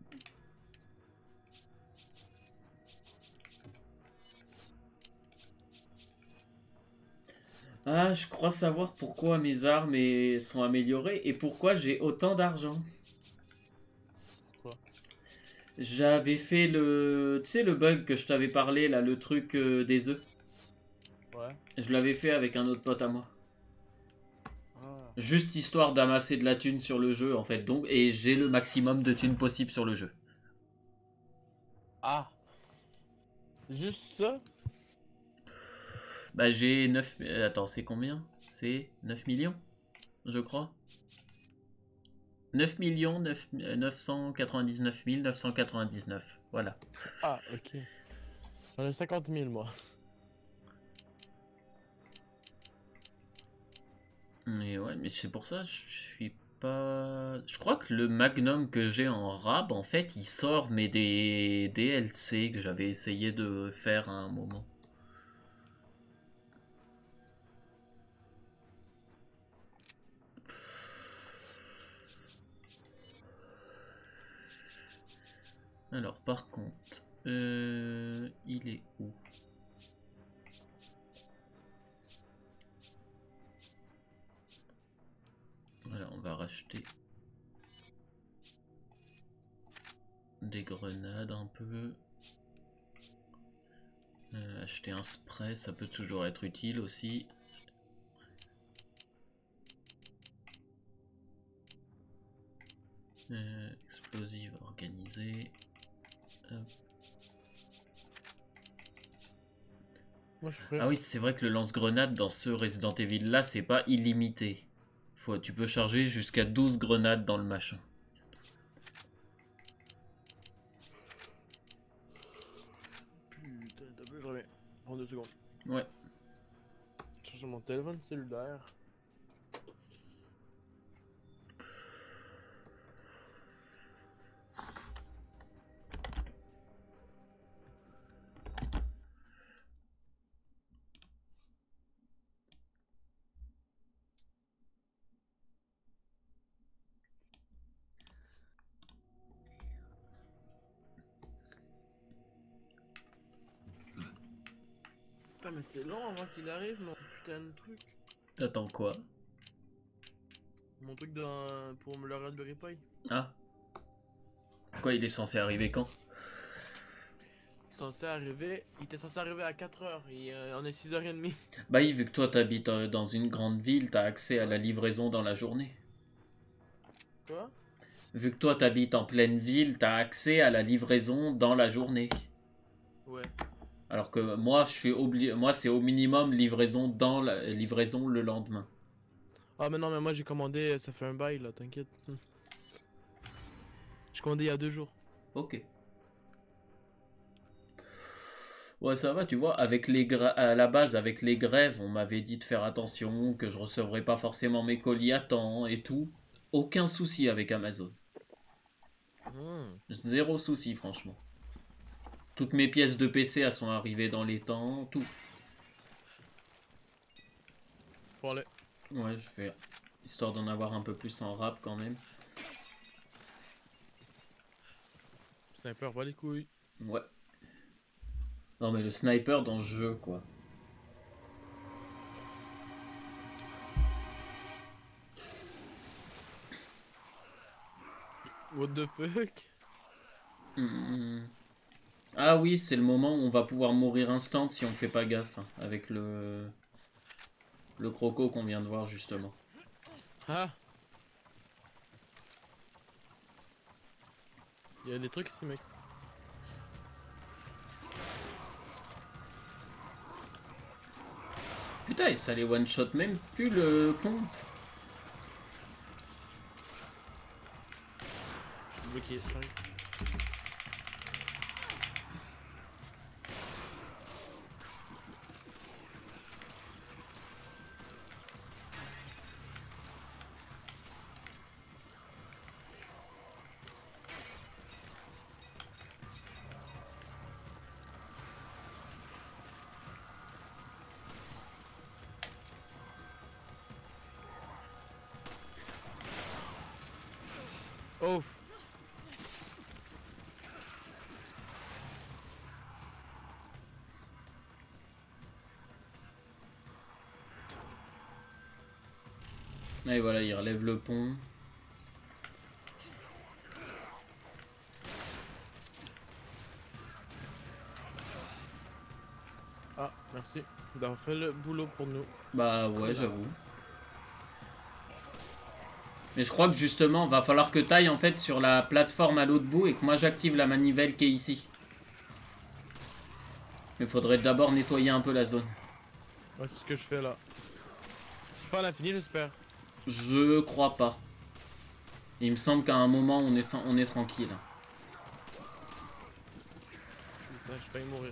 Ah, je crois savoir pourquoi mes armes sont améliorées et pourquoi j'ai autant d'argent. Pourquoi? J'avais fait le... Tu sais, le bug que je t'avais parlé, là, le truc des œufs. Ouais. Je l'avais fait avec un autre pote à moi. Ah. Juste histoire d'amasser de la thune sur le jeu, en fait. Donc, et j'ai le maximum de thunes possible sur le jeu. Ah. Juste ça? Bah, j'ai 9... Attends, c'est combien? C'est 9 millions, je crois. 9 millions 999 999. Voilà. Ah, ok. J'en ai 50 000, moi. Mais ouais, mais c'est pour ça, je suis pas... Je crois que le Magnum que j'ai en rab, en fait, il sort, mais des DLC que j'avais essayé de faire à un moment. Alors, par contre, il est où? Voilà, on va racheter des grenades un peu. Acheter un spray, ça peut toujours être utile aussi. Explosive organisée. Hop. Moi, je suis prêt. Ah oui, c'est vrai que le lance-grenade dans ce Resident Evil là, c'est pas illimité. Tu peux charger jusqu'à 12 grenades dans le machin. Putain, t'as vu, je reviens. Prends 2 secondes. Ouais. Je suis sur mon téléphone cellulaire. Putain, mais c'est long avant qu'il arrive, mon putain de truc. Attends quoi? Mon truc pour le Raspberry Pi. Ah. Quoi, il est censé arriver quand? Il était censé arriver à 4h et on est 6h30. Bah oui, vu que toi t'habites dans une grande ville, t'as accès à la livraison dans la journée. Quoi? Vu que toi t'habites en pleine ville, t'as accès à la livraison dans la journée. Ouais. Alors que moi, moi c'est au minimum livraison dans la livraison le lendemain. Ah, mais non, mais moi j'ai commandé, ça fait un bail là, t'inquiète. J'ai commandé il y a 2 jours. Ok. Ouais, ça va, tu vois, avec à la base, avec les grèves, on m'avait dit de faire attention, que je recevrais pas forcément mes colis à temps et tout. Aucun souci avec Amazon. Zéro souci, franchement. Toutes mes pièces de PC, elles sont arrivées dans les temps, tout. Bon, allez. Ouais, je fais histoire d'en avoir un peu plus en rap quand même. Sniper, pas les couilles. Ouais. Non mais le sniper dans le jeu, quoi. What the fuck? Ah oui, c'est le moment où on va pouvoir mourir instant si on fait pas gaffe, hein, avec le croco qu'on vient de voir justement. Ah! Il y a des trucs ici, mec. Putain, et ça les one-shot même plus le pompe. Je suis bloqué, j'arrive. Ouf. Et voilà, il relève le pont. Ah, merci d'avoir fait le boulot pour nous. Bah ouais, j'avoue. Mais je crois que justement, va falloir que t'ailles en fait sur la plateforme à l'autre bout et que moi j'active la manivelle qui est ici. Mais faudrait d'abord nettoyer un peu la zone. Ouais, c'est ce que je fais là. C'est pas à l'infini, j'espère. Je crois pas. Il me semble qu'à un moment on est tranquille. Putain, j'ai failli mourir.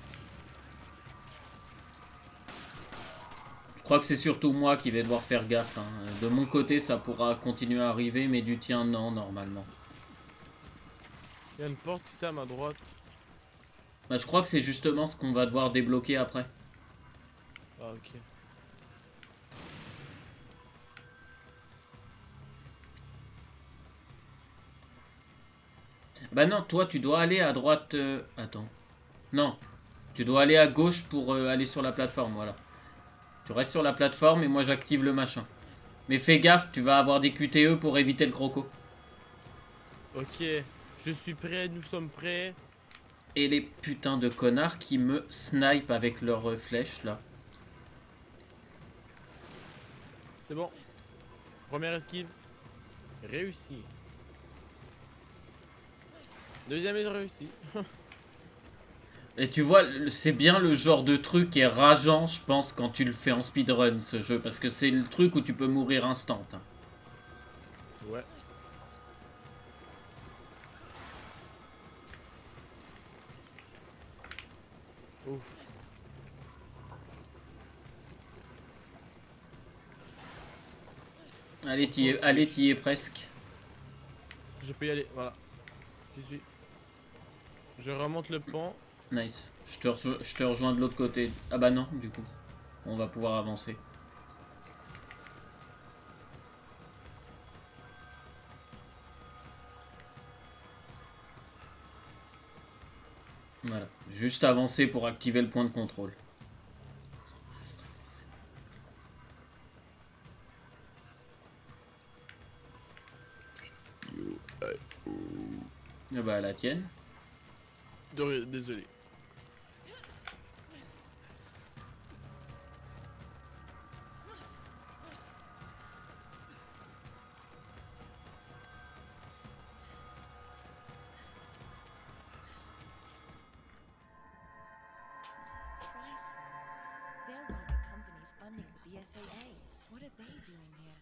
Je crois que c'est surtout moi qui vais devoir faire gaffe. Hein. De mon côté, ça pourra continuer à arriver, mais du tien, non, normalement. Il y a une porte ici à ma droite. Bah, je crois que c'est justement ce qu'on va devoir débloquer après. Ah, ok. Bah non, toi, tu dois aller à droite... Attends. Non. Tu dois aller à gauche pour aller sur la plateforme, voilà. Tu restes sur la plateforme et moi j'active le machin. Mais fais gaffe, tu vas avoir des QTE pour éviter le croco. Ok, je suis prêt, nous sommes prêts. Et les putains de connards qui me snipe avec leurs flèches là. C'est bon. Première esquive. Réussi. Deuxième est réussi. Et tu vois, c'est bien le genre de truc qui est rageant, je pense, quand tu le fais en speedrun, ce jeu. Parce que c'est le truc où tu peux mourir instant. Hein. Ouais. Ouf. Allez, t'y es presque. Je peux y aller, voilà. J'y suis. Je remonte le pont. Nice. Je te rejoins de l'autre côté. Ah bah non, du coup. On va pouvoir avancer. Voilà. Juste avancer pour activer le point de contrôle. Ah bah la tienne. Désolé. They're one of the companies funding the BSAA. What are they doing here?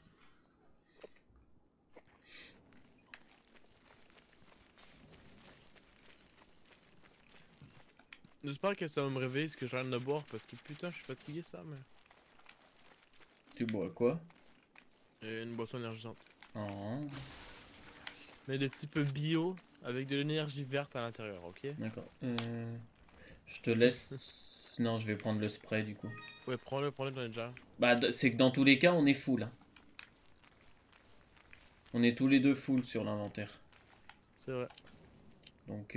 J'espère que ça va me réveiller ce que je viens de boire parce que putain, je suis fatigué ça, mais. Tu bois quoi? Une boisson énergisante. Oh. Mais de type bio avec de l'énergie verte à l'intérieur, ok? D'accord. Je te laisse... Non, je vais prendre le spray du coup. Ouais, prends-le dans le jar. Bah, c'est que dans tous les cas, on est full. Hein. On est tous les deux full sur l'inventaire. C'est vrai. Donc,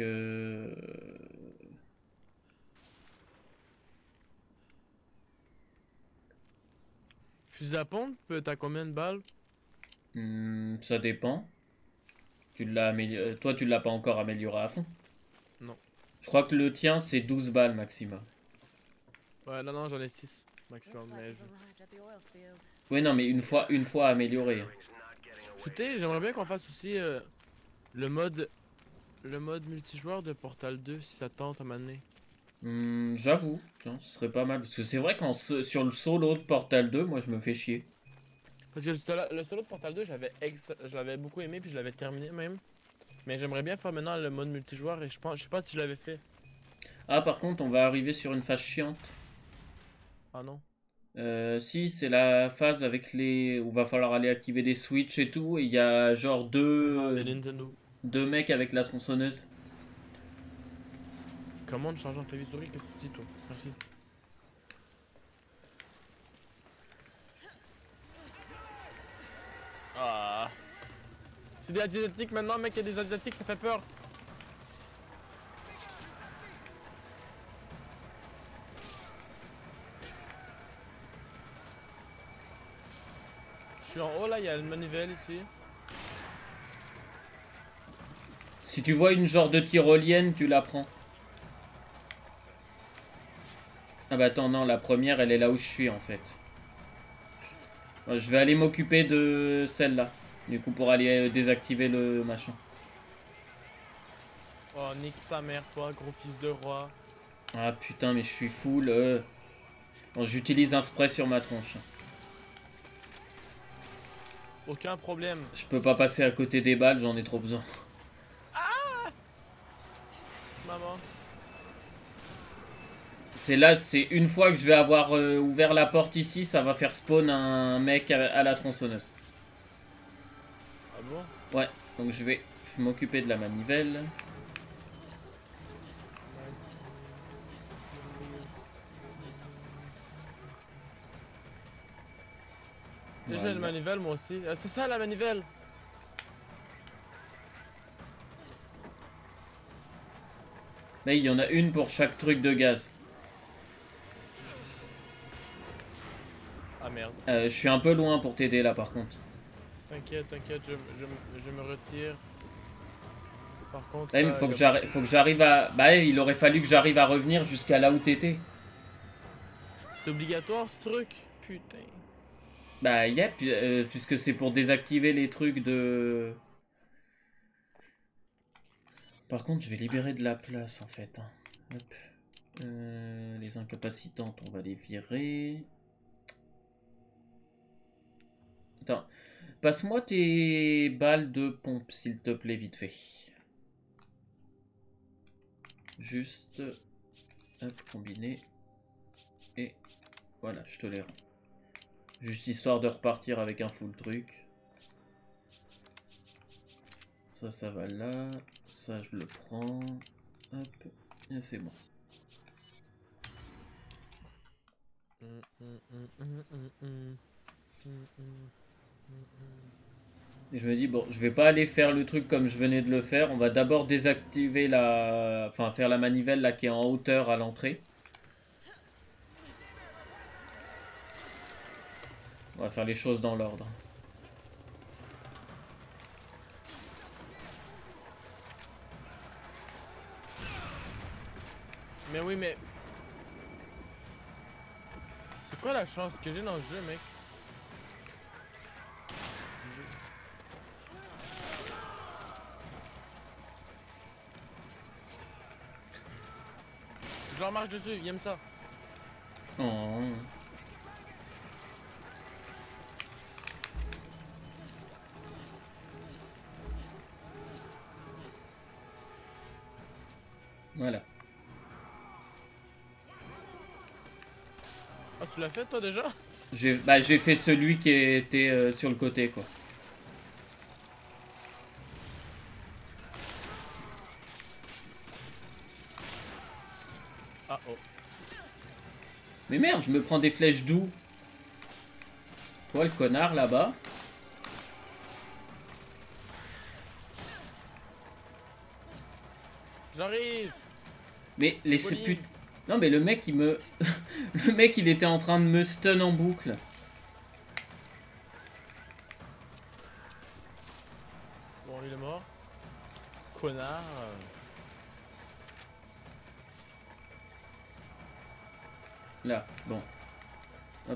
Fusil à pompe, t'as combien de balles? ça dépend. Tu l'as amélioré... Toi, tu l'as pas encore amélioré à fond. Non. Je crois que le tien, c'est 12 balles maximum. Ouais, non, j'en ai 6 maximum. Looks like Mais we've arrived at the oil field. Oui, non, mais une fois amélioré. Écoutez, j'aimerais bien qu'on fasse aussi le mode multijoueur de Portal 2 si ça tente à m'amener. J'avoue, tiens, ce serait pas mal. Parce que c'est vrai sur le solo de Portal 2, moi je me fais chier. Parce que le solo de Portal 2, je l'avais beaucoup aimé, puis je l'avais terminé même. Mais j'aimerais bien faire maintenant le mode multijoueur, et je sais pas si je l'avais fait. Ah, par contre, on va arriver sur une phase chiante. Ah non. Si, c'est la phase avec les... où va falloir aller activer des switches et tout. Et il y a genre Les Nintendo. deux mecs avec la tronçonneuse. Comment on change en clavier souris? Qu'est-ce que tu dis, toi? Merci. Ah. C'est des asiatiques maintenant, mec, il y a des asiatiques, ça fait peur. Je suis en haut là, il y a une manivelle ici. Si tu vois une genre de tyrolienne, tu la prends. Ah bah attends, non, la première, elle est là où je suis en fait. Je vais aller m'occuper de celle-là. Du coup, pour aller désactiver le machin. Oh, nique ta mère, toi, gros fils de roi. Ah putain, mais je suis full. Bon, j'utilise un spray sur ma tronche. Aucun problème. Je peux pas passer à côté des balles, j'en ai trop besoin. Maman. C'est là, c'est une fois que je vais avoir ouvert la porte ici, ça va faire spawn un mec à la tronçonneuse. Ah bon? Ouais, donc je vais m'occuper de la manivelle. J'ai Voilà. une manivelle, moi aussi. C'est ça la manivelle! Là, il y en a une pour chaque truc de gaz. Ah merde. Je suis un peu loin pour t'aider là par contre. T'inquiète, t'inquiète, je me retire. Par contre. Ouais, mais faut que j'arrive à... Bah, il aurait fallu que j'arrive à revenir jusqu'à là où t'étais. C'est obligatoire ce truc? Putain. Bah, yep, puisque c'est pour désactiver les trucs de... Par contre, je vais libérer de la place en fait. Hop. Les incapacitantes, on va les virer. Attends, passe-moi tes balles de pompe, s'il te plaît, vite fait. Juste, hop, combiner. Et voilà, je te les rends. Juste histoire de repartir avec un full truc. Ça va là. Ça, je le prends. Hop, et c'est bon. Et je me dis, bon, je vais pas aller faire le truc comme je venais de le faire. On va d'abord désactiver la... Enfin, faire la manivelle là qui est en hauteur à l'entrée. On va faire les choses dans l'ordre. Mais oui, mais. C'est quoi la chance que j'ai dans le jeu, mec? Je leur marche dessus, il aime ça. Oh. Voilà. Ah, tu l'as fait toi déjà? J'ai fait celui qui était sur le côté, quoi. Ah oh. Mais merde, je me prends des flèches d'où? Toi, le connard, là-bas. J'arrive! Mais laissez Pauline. pute... Non, mais le mec, il me... le mec, il était en train de me stun en boucle. Bon, il est mort. Connard. Là, bon. Hop.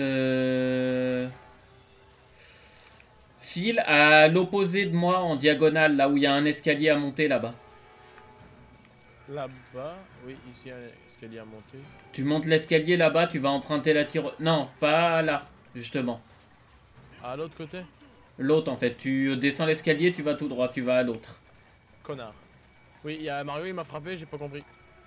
File à l'opposé de moi, en diagonale, là où il y a un escalier à monter, là-bas. Là-bas, oui, ici il y a un escalier à monter. Tu montes l'escalier là-bas, tu vas emprunter la tire... Non, pas là, justement. À l'autre côté? L'autre, en fait. Tu descends l'escalier, tu vas tout droit, tu vas à l'autre. Connard. Oui, il y a Mario, il m'a frappé, j'ai pas compris.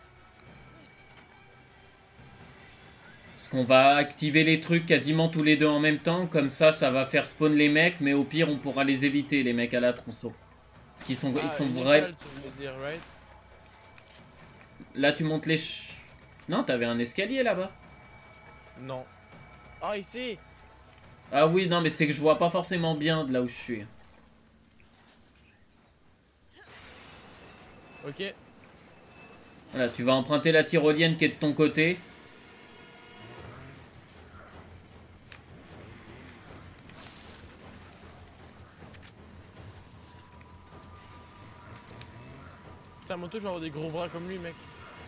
Parce qu'on va activer les trucs quasiment tous les deux en même temps. Comme ça va faire spawn les mecs. Mais au pire, on pourra les éviter, les mecs à la tronçon. Parce qu'ils sont, ils Ah, sont une vrais. échelle, tu veux dire, right? Là, tu montes les... Non, t'avais un escalier là-bas. Non. Ah, ici! Ah oui, non, mais c'est que je vois pas forcément bien de là où je suis. Ok. Voilà, tu vas emprunter la tyrolienne qui est de ton côté. Putain, moto, je vais avoir des gros bras comme lui, mec.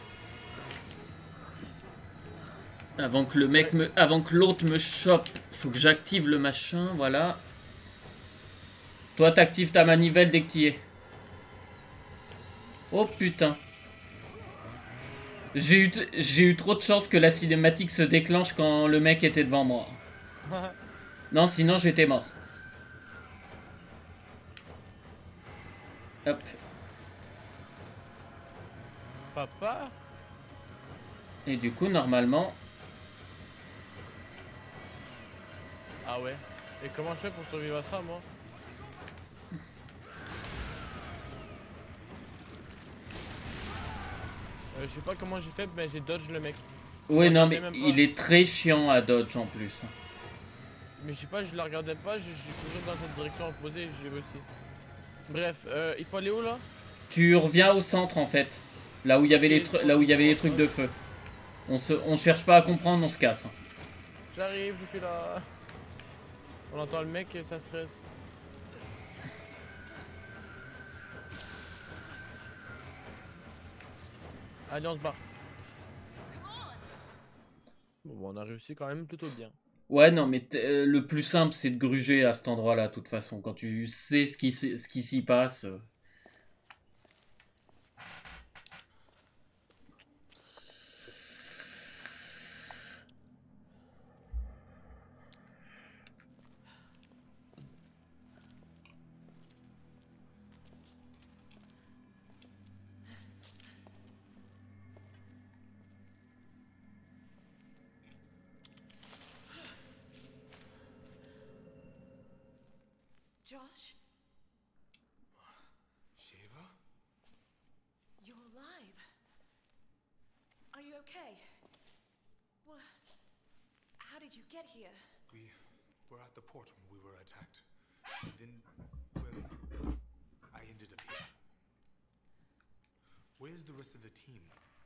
Avant que le mec me... Avant que l'autre me chope, faut que j'active le machin, voilà. Toi, t'actives ta manivelle dès que t'y es. Oh putain. J'ai eu trop de chance que la cinématique se déclenche quand le mec était devant moi. Non, sinon j'étais mort. Hop. Papa? Et du coup, normalement... Ah ouais. Et comment je fais pour survivre à ça, moi? Je sais pas comment j'ai fait, mais j'ai dodge le mec. Oui, Je non, regardais mais même pas. il est très chiant à dodge en plus. Mais je sais pas, je la regardais pas, j'ai toujours dans cette direction opposée et j'ai réussi. Bref, il faut aller où là? Tu reviens au centre en fait. Là où il y avait là où il y avait les trucs de feu. On cherche pas à comprendre, on se casse. J'arrive, je suis là. On entend le mec et ça stresse. Allez, on se bat. Bon, on a réussi quand même plutôt bien. Ouais, non, mais le plus simple, c'est de gruger à cet endroit-là, de toute façon. Quand tu sais ce qui s'y passe. Josh, Shiva? you're alive. Are you okay? Well, how did you get here? We were at the port when we were attacked. Then, well, I ended up here. Where's the rest of the team?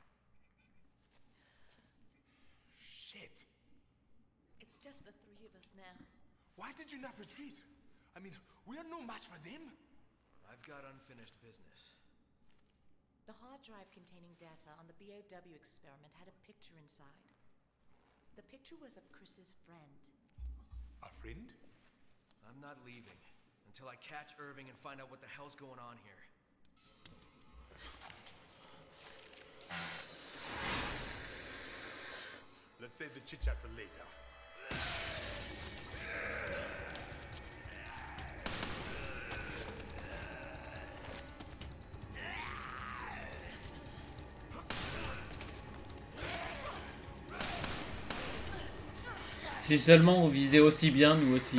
Shit! It's just the three of us now. Why did you not retreat? I mean, we are no match for them. I've got unfinished business. The hard drive containing data on the BOW experiment had a picture inside. The picture was of Chris's friend. A friend? I'm not leaving until I catch Irving and find out what the hell's going on here. Let's save the chit-chat for later. Si seulement on visait aussi bien, nous aussi.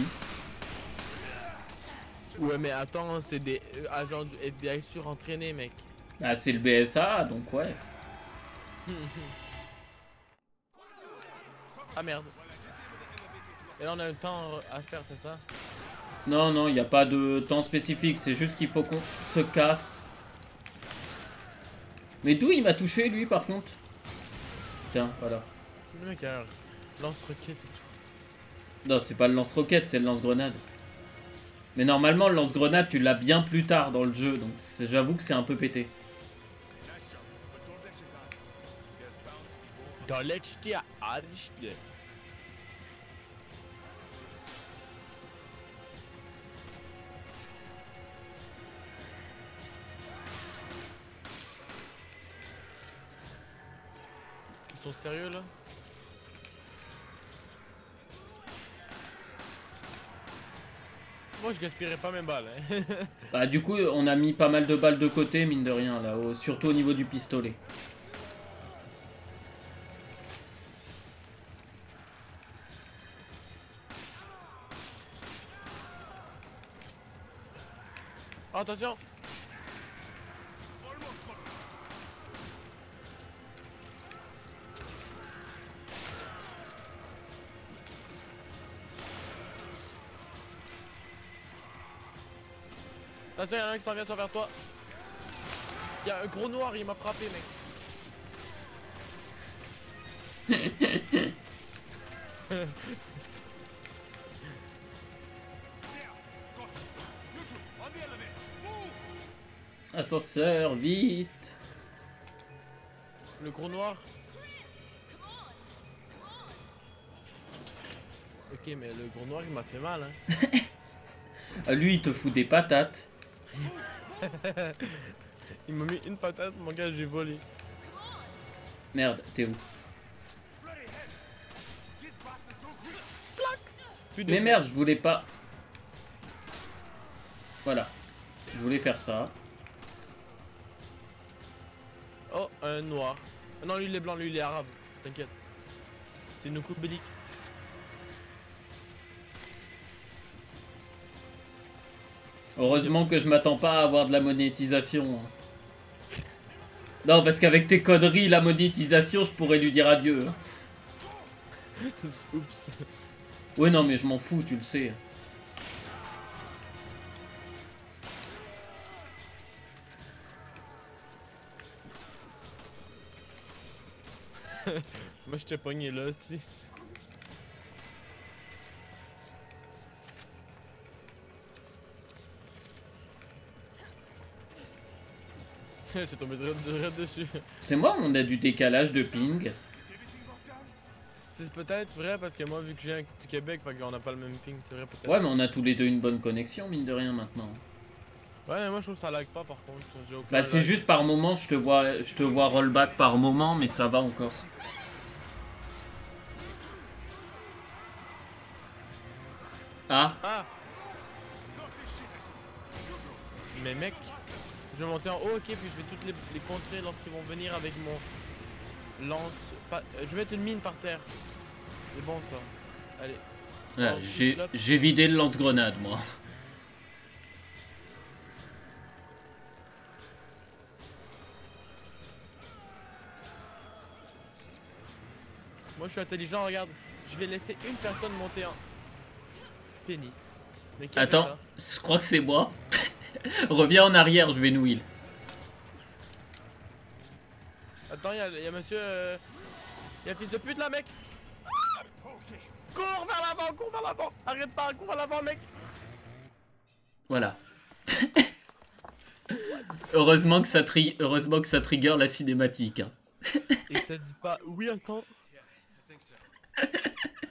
Ouais, mais attends, c'est des agents du FBI surentraînés, mec. Ah, c'est le BSA, donc ouais. Ah merde. Et là, on a un temps à faire, c'est ça? Non, non, il n'y a pas de temps spécifique, c'est juste qu'il faut qu'on se casse. Mais d'où il m'a touché, lui, par contre? Tiens, voilà. Le mec a un lance-roquette et tout. Non, c'est pas le lance-roquette, c'est le lance-grenade. Mais normalement, le lance-grenade, tu l'as bien plus tard dans le jeu, donc j'avoue que c'est un peu pété. Dans l'exti à Arishte. sont sérieux là? Moi je gaspillerai pas mes balles. Hein. Bah du coup on a mis pas mal de balles de côté mine de rien là, surtout au niveau du pistolet. Oh, attention! Attention, y'en a un qui s'en vient vers toi. Y'a un gros noir, il m'a frappé, mec. Ascenseur, vite! Le gros noir. Ok, mais le gros noir il m'a fait mal, hein. Ah, lui il te fout des patates. Il m'a mis une patate, mon gars, j'ai volé. Merde, t'es où? Plus de Mais tête. merde, je voulais pas. Voilà. Je voulais faire ça. Oh, un noir. Ah non, lui il est blanc, lui il est arabe. T'inquiète. C'est une coupe bélique. Heureusement que je m'attends pas à avoir de la monétisation. Non, parce qu'avec tes conneries, la monétisation, je pourrais lui dire adieu. Oups. Ouais, non, mais je m'en fous, tu le sais. Moi je t'ai pogné là, c'ti. J'ai tombé direct dessus. C'est moi, on a du décalage de ping. C'est peut-être vrai parce que moi vu que je viens du Québec, fait qu'on a pas le même ping, c'est vrai peut-être. Ouais, mais on a tous les deux une bonne connexion, mine de rien, maintenant. Ouais, mais moi je trouve que ça lag pas par contre. J'ai aucun Bah, c'est lag. juste par moment, je te vois rollback par moment, mais ça va encore. Ah, Ah! Mais mec, je vais monter en haut, ok, puis je vais toutes les contrer lorsqu'ils vont venir avec mon lance. Je vais mettre une mine par terre. C'est bon ça. Allez. ouais, Oh, j'ai là. j'ai vidé le lance-grenade, moi. Moi je suis intelligent, regarde. Je vais laisser une personne monter en pénis. Mais qui a fait Attends, ça? je crois que c'est moi. Reviens en arrière, je vais nous heal. Attends, y'a monsieur. Y'a un fils de pute là, mec! Ah! Cours vers l'avant, cours vers l'avant! Arrête pas, cours vers l'avant, mec! Voilà. Heureusement que ça trigger la cinématique. Hein. Et ça dit pas oui, attends. Yeah, I think so.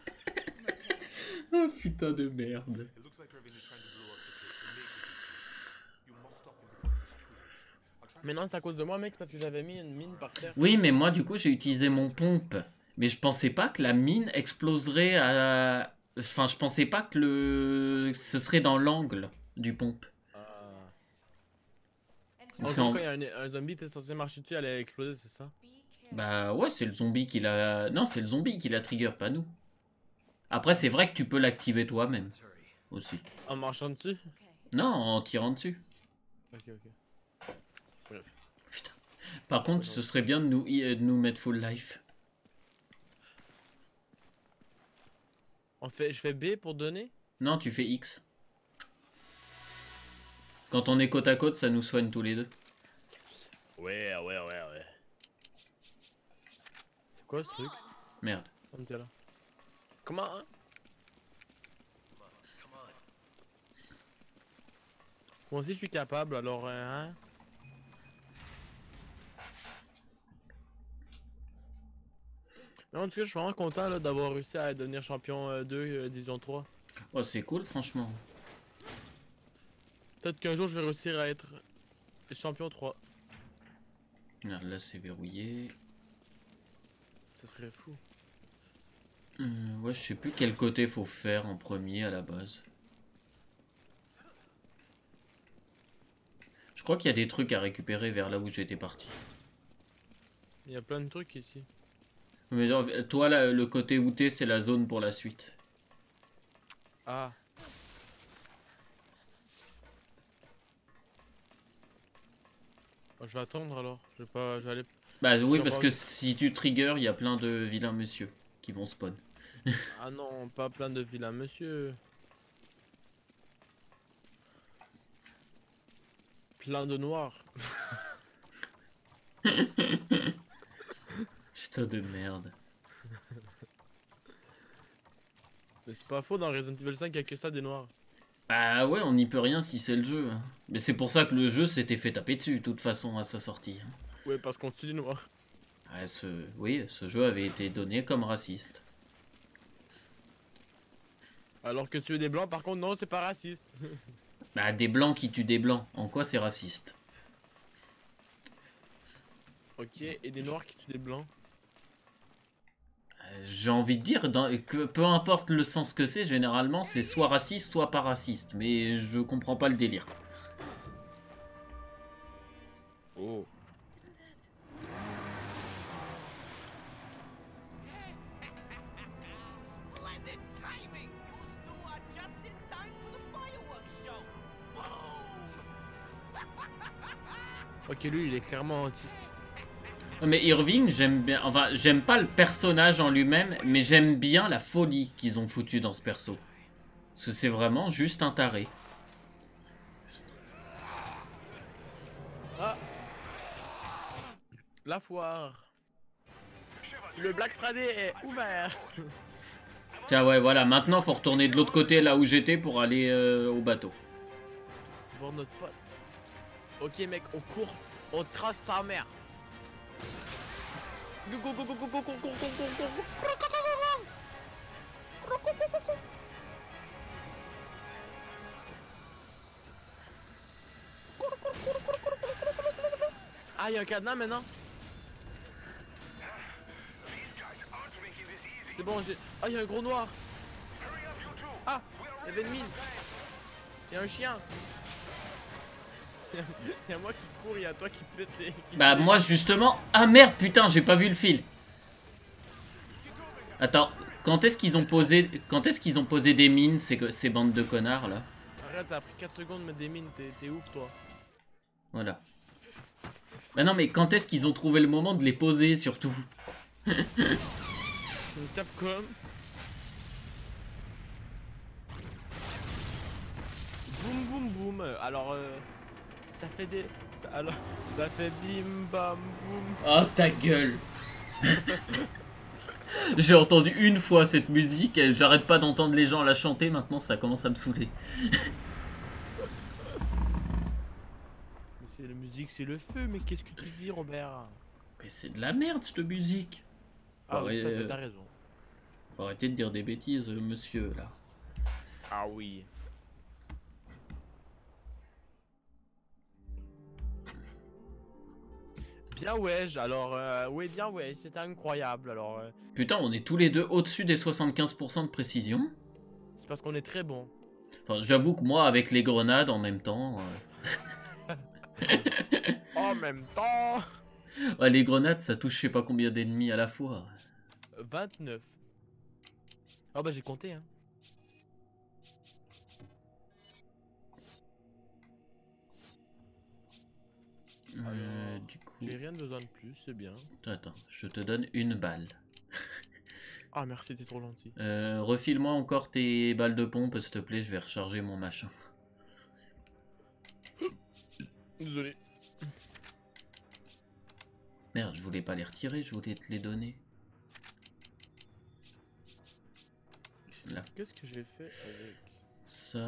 Oh putain de merde. It looks like Irving is trying to blow up the place. The maze is easy. You must stop him before it is too late. I'll try Mais non, c'est à cause de moi, mec, parce que j'avais mis une mine par terre. Oui, mais moi du coup j'ai utilisé mon pompe. Mais je pensais pas que la mine exploserait à... Enfin, je pensais pas que ce serait dans l'angle du pompe. Donc En c'est gros, en- quand il y a un zombie, t'es censé marcher dessus, elle allait exploser, c'est ça? Bah ouais, c'est le zombie qui l'a... Non, c'est le zombie qui l'a trigger, pas nous. Après, c'est vrai que tu peux l'activer toi-même Let's hurry. aussi. En marchant dessus? Non, en tirant dessus. Ok, ok. Bref. Putain. Par contre, ce serait bien de nous mettre full life. Je fais B pour donner? Non, tu fais X. Quand on est côte à côte, ça nous soigne tous les deux. Ouais. C'est quoi ce truc? Merde. On était là. Comment? Hein? Come on. Moi aussi je suis capable, alors hein? Mais en tout cas, je suis vraiment content là, d'avoir réussi à devenir champion 2 Division 3. Oh, c'est cool, franchement. Peut-être qu'un jour je vais réussir à être champion 3. Merde, là, c'est verrouillé. Ce serait fou. Ouais, je sais plus quel côté faut faire en premier à la base. Je crois qu'il y a des trucs à récupérer vers là où j'étais parti. Il y a plein de trucs ici. Mais genre, toi, là, le côté où t'es, c'est la zone pour la suite. Ah. Je vais attendre alors. Je vais pas. Je vais aller. Bah oui, Sur parce bord que du- si tu trigger, il y a plein de vilains monsieur qui vont spawn. Ah non, pas plein de vilains monsieur. Plein de noirs. Putain de merde. Mais c'est pas faux, dans Resident Evil 5, il y a que ça des noirs. Bah ouais, on n'y peut rien si c'est le jeu. Hein. Mais c'est pour ça que le jeu s'était fait taper dessus, de toute façon, à sa sortie. Hein. Ouais, parce qu'on tue des noirs. Ouais, oui, ce jeu avait été donné comme raciste. Alors que tuer des blancs, par contre, non, c'est pas raciste. Bah, des blancs qui tuent des blancs, en quoi c'est raciste? Ok, et des noirs qui tuent des blancs. J'ai envie de dire que peu importe le sens que c'est, généralement c'est soit raciste, soit pas raciste. Mais je comprends pas le délire. Oh. Splendid timing! You two are just in time for the fireworks show! Boom! Ok, lui, il est clairement autiste. Mais Irving, j'aime bien. Enfin, j'aime pas le personnage en lui-même, mais j'aime bien la folie qu'ils ont foutue dans ce perso. Parce que c'est vraiment juste un taré. Ah. La foire. Le Black Friday est ouvert. Tiens, ouais, voilà. Maintenant, faut retourner de l'autre côté, là où j'étais, pour aller au bateau. Voir notre pote. Ok, mec, on court. On trace sa mère. Go, go, go, go, go, go, go, go, go, go, go. Ah, il y a un cadenas maintenant. C'est bon, j'ai... Ah, il y a un gros noir. Ah, il y avait une mine. Il y a un chien. Il y a moi qui cours, il y a toi qui pète les... Bah, moi, justement... Ah, merde, putain, j'ai pas vu le fil. Attends, quand est-ce qu'ils ont posé... Quand est-ce qu'ils ont posé des mines, ces bandes de connards, là? Arrête, ça a pris 4 secondes de mettre des mines, t'es ouf, toi. Voilà. Bah non, mais quand est-ce qu'ils ont trouvé le moment de les poser, surtout? Capcom. Boum boum boum. Alors ça fait des... Alors ça fait bim bam boum. Oh, ta gueule. J'ai entendu une fois cette musique, et j'arrête pas d'entendre les gens la chanter, maintenant ça commence à me saouler. Mais c'est la musique, c'est le feu, mais qu'est-ce que tu dis, Robert? Mais c'est de la merde, cette musique. Ah oui, Arrêter- t'as raison. Faut arrêter de dire des bêtises, monsieur, là. Ah oui. Bien ouais, alors oui bien ouais, c'était incroyable alors Putain, on est tous les deux au-dessus des 75% de précision. c'est parce qu'on est très bon. Enfin, j'avoue que moi, avec les grenades en même temps... En même temps ouais, les grenades, ça touche je sais pas combien d'ennemis à la fois. 29. Oh bah j'ai compté hein. Du coup... J'ai rien besoin de plus, c'est bien. Attends, je te donne une balle. Ah merci, t'es trop gentil. Refile-moi encore tes balles de pompe, s'il te plaît, je vais recharger mon machin. Désolé. Merde, je voulais pas les retirer, je voulais te les donner. Là, Qu'est-ce que j'ai fait avec... ça...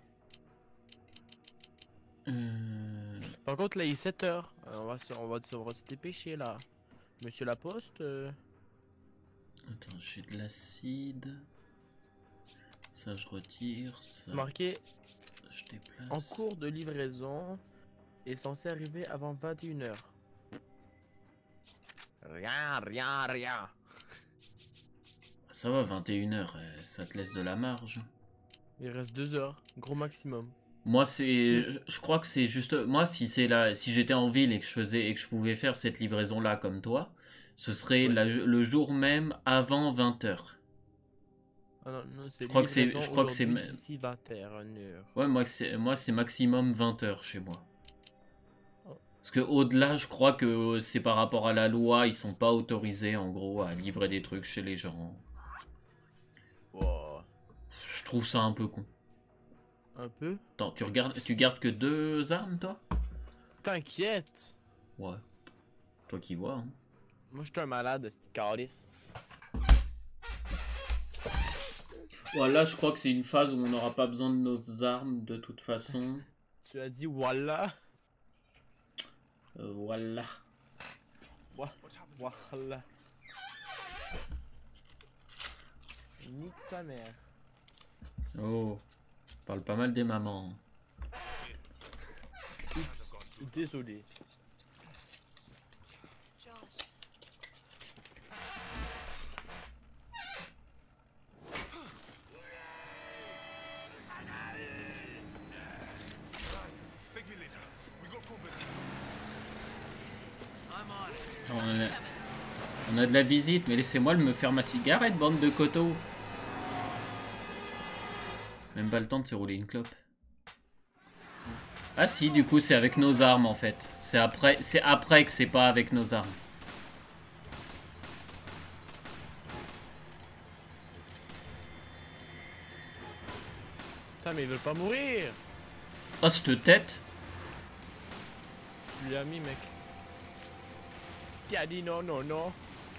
Par contre là il est 7h. On va se dépêcher là. Monsieur la poste Attends, j'ai de l'acide. Ça, je retire. Ça, c'est marqué je déplace. en cours de livraison est censé arriver avant 21h. Rien. Ça va, 21h, ça te laisse de la marge. Il reste 2 heures, gros maximum. Moi, je crois que c'est juste. Moi, si j'étais en ville et que je pouvais faire cette livraison-là comme toi, ce serait Ouais. le jour même avant 20h. Ah non, non, c'est Je crois que c'est- livraison je crois que c'est aujourd'hui me- d'ici 21h. Ouais, moi, c'est maximum 20h chez moi. Oh. Parce que au-delà, je crois que c'est par rapport à la loi, ils sont pas autorisés en gros à livrer des trucs chez les gens. Wow. Je trouve ça un peu con. Un peu? Attends, tu gardes que 2 armes, toi? T'inquiète! Ouais. Toi qui vois, hein. Moi, je suis un malade, cette petite calice. Voilà, je crois que c'est une phase où on n'aura pas besoin de nos armes de toute façon. Tu as dit voilà? Voilà. Voilà. Nique sa mère. Oh, on parle pas mal des mamans. Désolé. Josh, Thank me later. We got company. I'm on it. On a de la visite, mais laissez-moi me faire ma cigarette, bande de coteaux. Même pas le temps de se rouler une clope. Ah si, du coup c'est avec nos armes en fait. C'est après que c'est pas avec nos armes. Putain, mais ils veulent pas mourir! Oh, cette tête. Tu lui as mis, mec. Qui a dit non, non, non?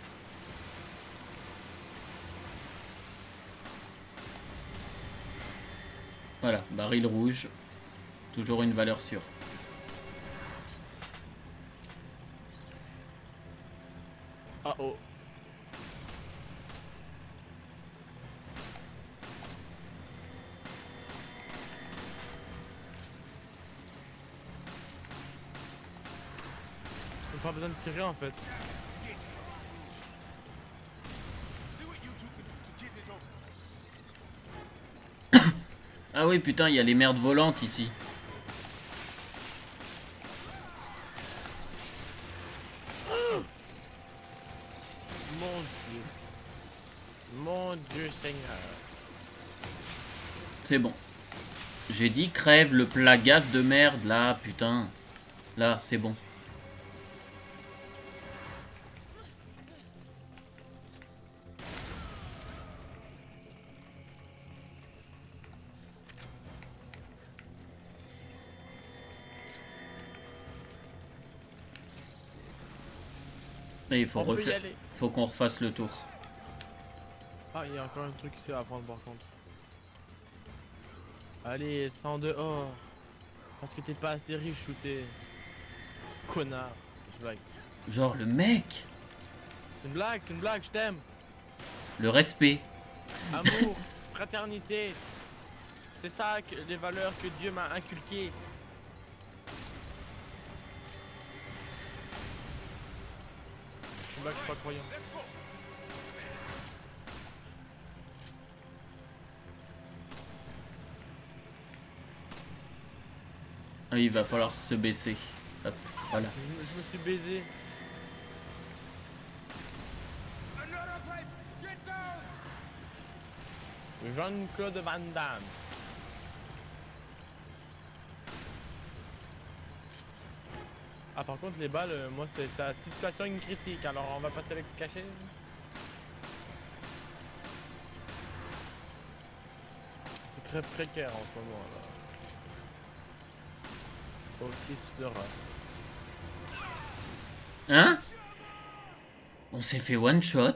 Voilà, baril rouge. Toujours une valeur sûre. Ah oh. On n'a pas besoin de tirer en fait. See what you two can do to get it over. Ah oui, putain, il y a les merdes volantes ici. Mon Dieu. Mon Dieu Seigneur. C'est bon. J'ai dit crève le plat gaz de merde, là, putain. Là, c'est bon. Et il faut On peut y aller. faut qu'on refasse le tour. Ah, il y a encore un truc ici à prendre par contre. Allez, sans dehors. Parce que t'es pas assez riche, shooté. Connard. Je blague. Genre le mec, C'est une blague, je t'aime. le respect. Amour, fraternité. C'est ça que les valeurs que Dieu m'a inculquées. C'est une blague, je suis pas croyant. Ah, il va falloir se baisser. Hop, voilà. Je me suis baisé. Jean-Claude Van Damme. Ah, par contre, les balles, moi, c'est sa situation critique. Alors, on va passer avec le cachet. C'est très précaire en ce moment, là. Office de rat. Hein? On s'est fait one shot.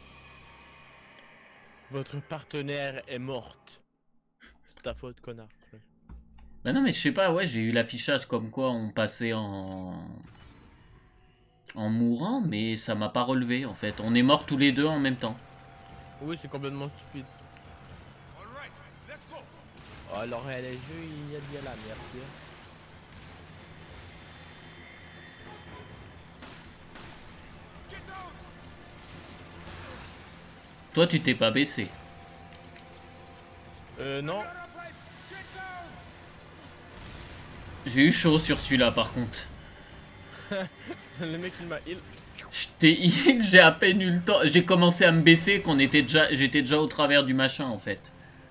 Votre partenaire est morte. C'est ta faute, connard. Bah non mais je sais pas, ouais, j'ai eu l'affichage comme quoi on passait en mourant, mais ça m'a pas relevé en fait. On est morts tous les deux en même temps. Oui, c'est complètement stupide. All right, let's go. Oh, alors, les jeux, il y a de la merde. Hein. Get down. Toi, tu t'es pas baissé. Non. J'ai eu chaud sur celui-là, par contre. Le mec, il m'a heal. Je t'ai heal, j'ai à peine eu le temps. J'ai commencé à me baisser qu'on était déjà, j'étais déjà au travers du machin, en fait.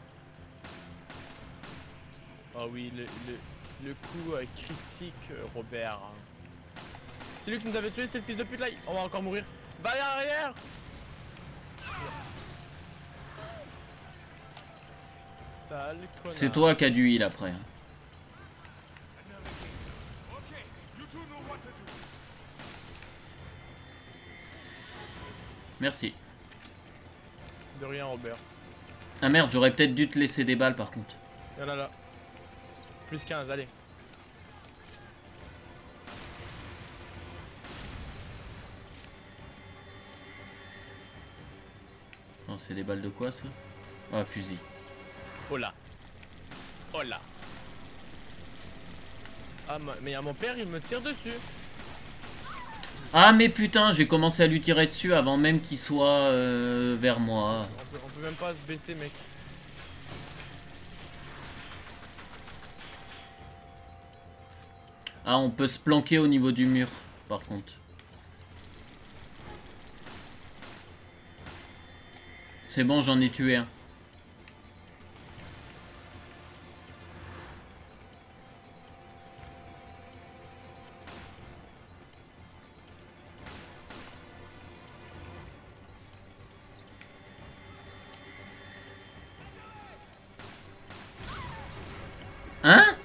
Ah oui, le coup critique, Robert. C'est lui qui nous avait tué, c'est le fils de pute là. On va encore mourir. Va à l'arrière. Sale connard. C'est toi qui as du heal après. Hein. Okay, you two know what to do. Merci. De rien, Robert. Ah merde, j'aurais peut-être dû te laisser des balles par contre. Y'en a là. Plus 15, allez. Oh, c'est des balles de quoi ça? Ah, fusil. Oh là. Oh là. Ah, mais y'a mon père, il me tire dessus. Ah mais putain, j'ai commencé à lui tirer dessus avant même qu'il soit vers moi. On peut même pas se baisser, mec. Ah, on peut se planquer au niveau du mur, par contre. C'est bon, j'en ai tué un. Hein?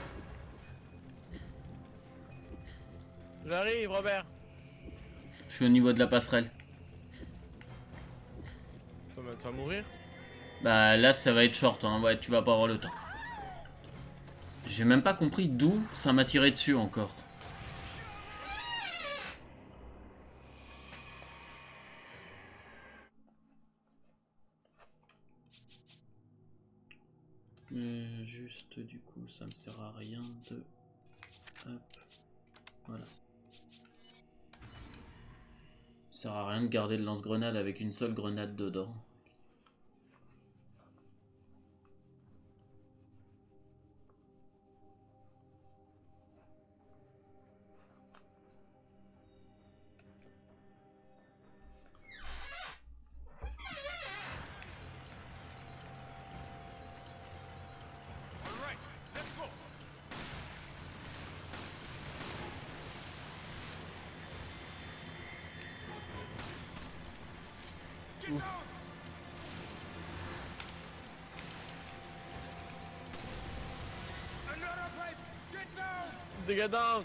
J'arrive, Robert. Je suis au niveau de la passerelle. Ça va mourir. Bah là, ça va être short, hein. Ouais, tu vas pas avoir le temps. J'ai même pas compris d'où ça m'a tiré dessus encore. Juste du coup, ça me sert à rien de... Hop. Voilà. Ça sert à rien de garder le lance-grenade avec une seule grenade dedans. All right, let's go. Get down. Another pipe. Get down. Dégâts down.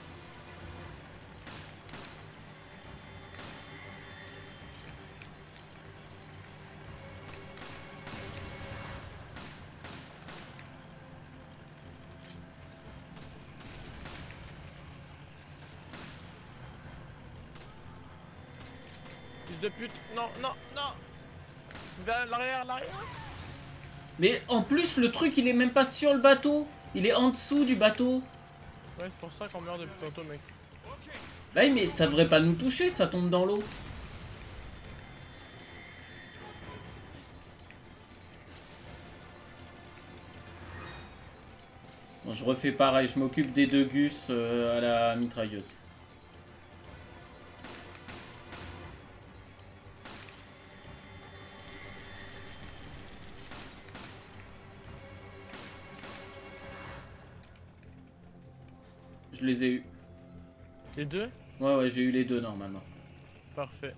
Fils de pute. Non, non, non. Vers l'arrière, l'arrière. Mais en plus, le truc, il est même pas sur le bateau. Il est en dessous du bateau. Ouais, c'est pour ça qu'on meurt depuis tantôt, mec. Bah oui, mais ça devrait pas nous toucher, ça tombe dans l'eau. Bon, je refais pareil, je m'occupe des deux gus à la mitrailleuse. Je les ai eu. Les deux? Ouais, ouais, j'ai eu les deux normalement. Parfait.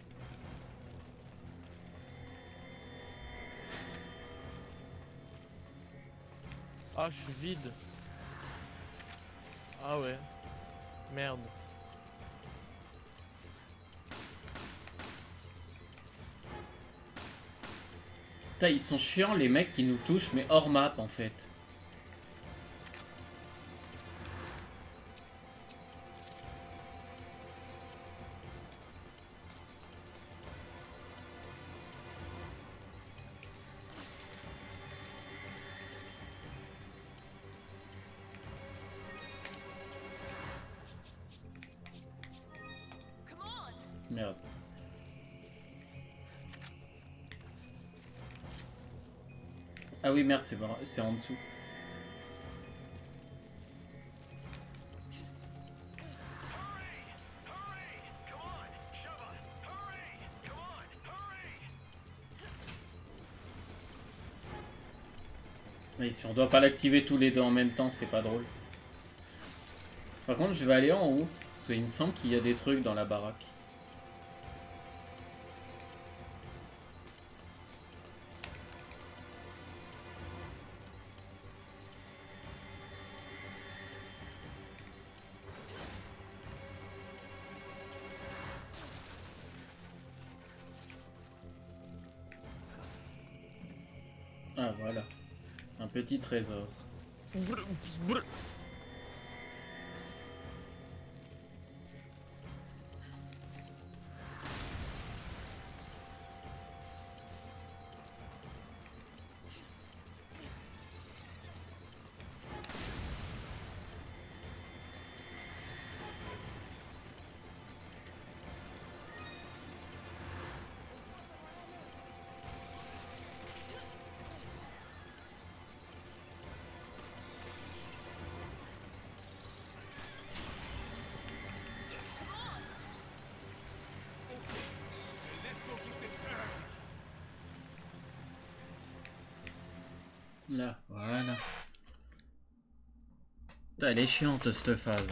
Ah, je suis vide. Ah ouais. Merde. Putain, ils sont chiants les mecs qui nous touchent, mais hors map en fait. Merde. Ah oui, merde, c'est en dessous. Mais si on doit pas l'activer tous les deux en même temps, c'est pas drôle. Par contre, je vais aller en haut. Parce qu'il me semble qu'il y a des trucs dans la baraque. Ah voilà. Un petit trésor. Là, voilà. Putain, elle est chiante cette phase.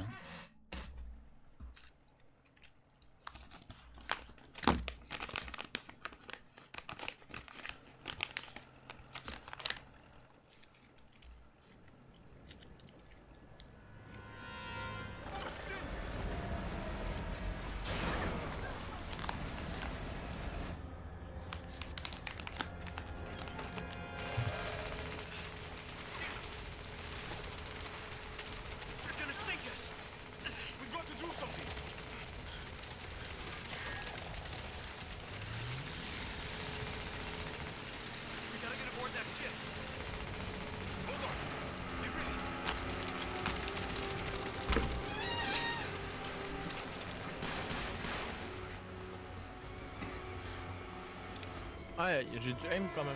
Ah, j'ai du aim quand même.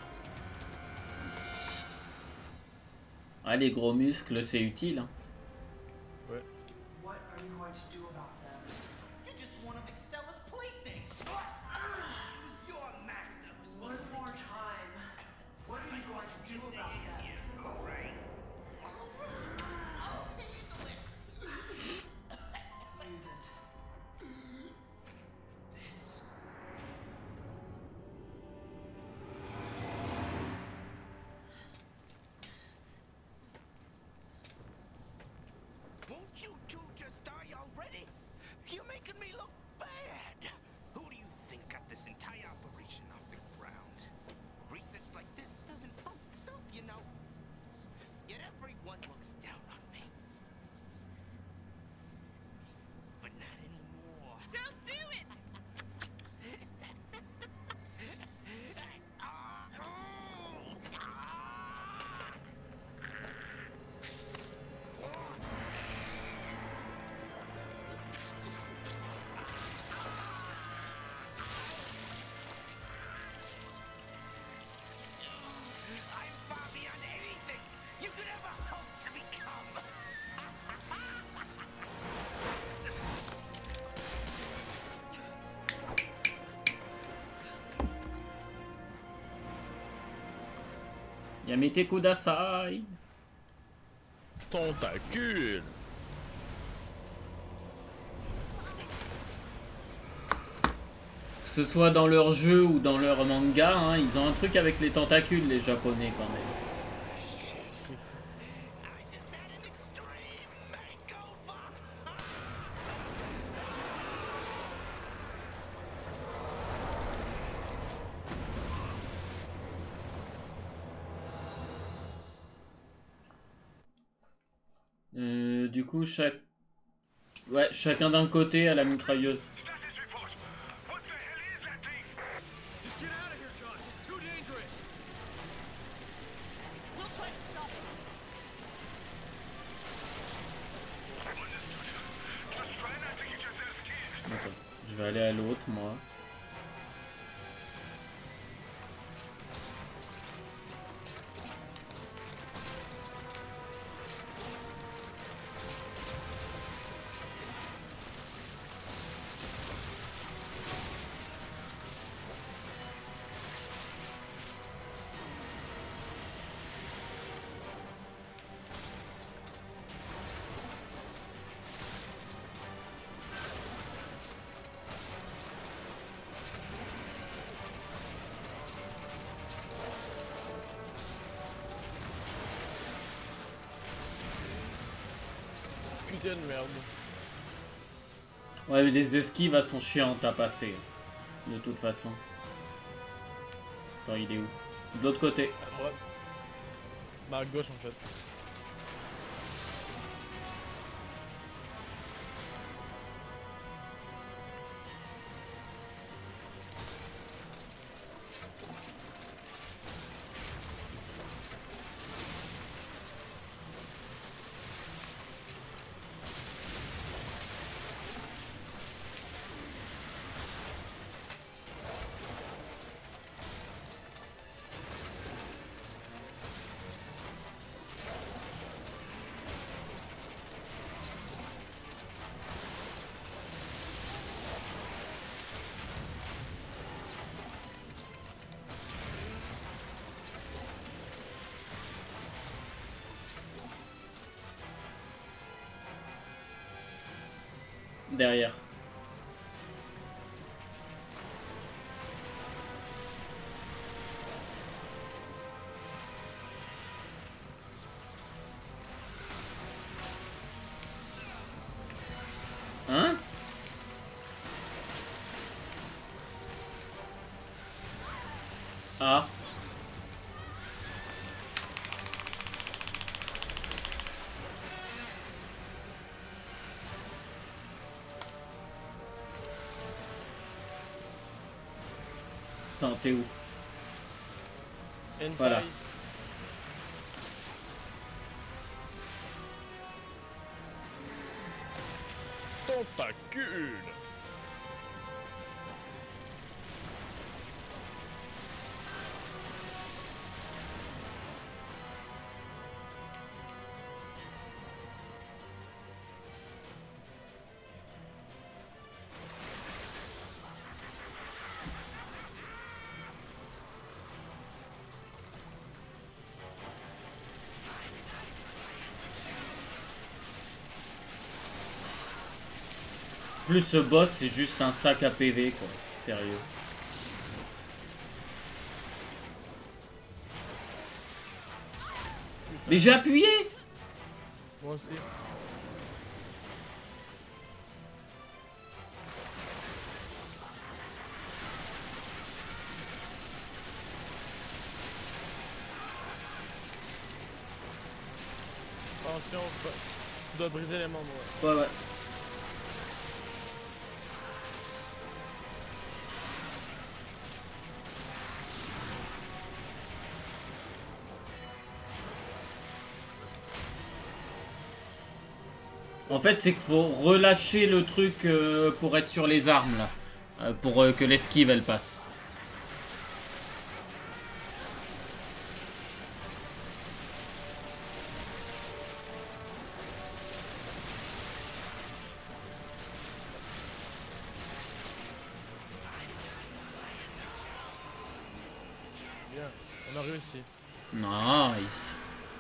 Ah, les gros muscles, c'est utile. Hein. Ouais. What are you going to do about them? You're just one of Excella's playthings. He was your master. One more time. What are you going to do about them? All right. I'll handle it. Use it. This. Won't you two just die already? You're making me look bad. Who do you think got this entire operation off the ground? Research like this doesn't fund itself, you know. Yet everyone looks down on me. But not anymore. Don't do it! I'm far beyond anything you could ever hope to become. Yamete Kudasai. Tentacule. Que ce soit dans leur jeu ou dans leur manga, hein, ils ont un truc avec les tentacules, les japonais quand même. I just had an extreme makeover. Du coup, chacun d'un côté à la mitrailleuse. Just get out of here, Josh. It's too dangerous. We'll try to stop it. D'accord. Je vais aller à l'autre, moi. putain de merde. Ouais, mais les esquives, elles sont chiantes à passer. De toute façon. Attends, il est où? De l'autre côté. À droite. Bah à gauche en fait. Derrière. Hein? Ah. Attends, t'es où? Voilà. Tentacule. Plus ce boss, c'est juste un sac à PV, quoi. Sérieux. Mais j'ai appuyé! Moi aussi. Attention, tu dois briser les membres. Ouais. Ouais, ouais. En fait, c'est qu'il faut relâcher le truc pour être sur les armes, là. Pour que l'esquive, elle passe. Bien, on a réussi. Nice.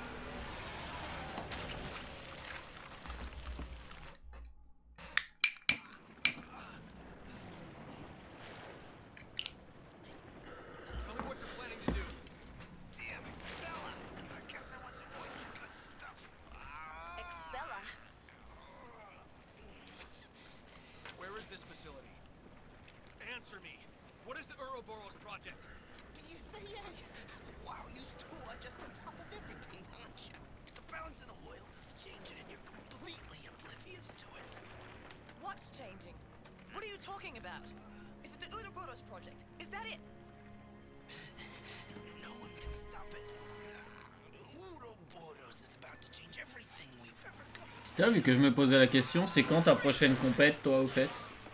Tell me what you're planning to do. Damn, Excella! I guess I wasn't worth the good stuff. Excella. Where is this facility? Answer me. What is the Ouroboros project? Do you say yay? Wow, you two are just on top of everything, aren't you? The balance of the world is changing and you're completely oblivious to it. What's changing? What are you talking about? Is it the Ouroboros project? Is that it? No one can stop it. Ouroboros is about to change everything we've ever come to. Tu vois, vu que je me posais la question, c'est quand ta prochaine compète, toi, au fait?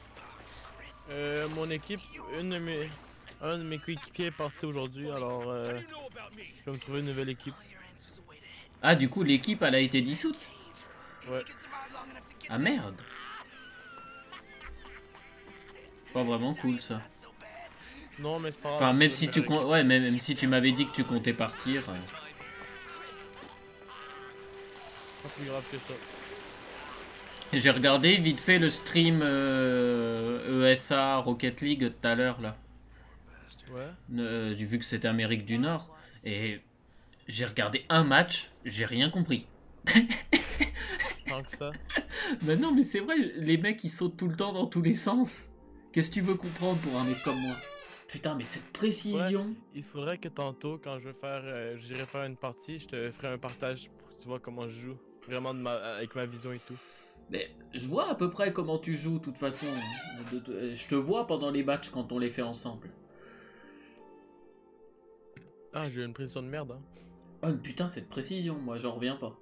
Mon équipe, un de mes coéquipiers est parti aujourd'hui, alors What do you know about me? je vais me trouver une nouvelle équipe. Ah, du coup, l'équipe, elle a été dissoute? Ouais. Ah, merde. Pas vraiment cool, ça. Non, mais c'est pas grave. Enfin, même c'est si une tu meilleure ouais, même si tu m'avais dit que tu comptais partir. équipe. Pas plus grave que ça. J'ai regardé vite fait le stream ESA Rocket League tout à l'heure, là. Ouais. J'ai vu que c'était Amérique du Nord. Et j'ai regardé un match, j'ai rien compris. tant que ça. Mais non, mais c'est vrai, les mecs ils sautent tout le temps dans tous les sens. Qu'est-ce que tu veux comprendre pour un mec comme moi? Putain, mais cette précision. Il faudrait que tantôt, quand j'irai faire une partie, je te ferai un partage pour que tu vois comment je joue. Vraiment avec ma vision et tout. Mais je vois à peu près comment tu joues, de toute façon. Je te vois pendant les matchs quand on les fait ensemble. Ah, j'ai une précision de merde, hein. Oh, mais putain, cette précision, moi j'en reviens pas.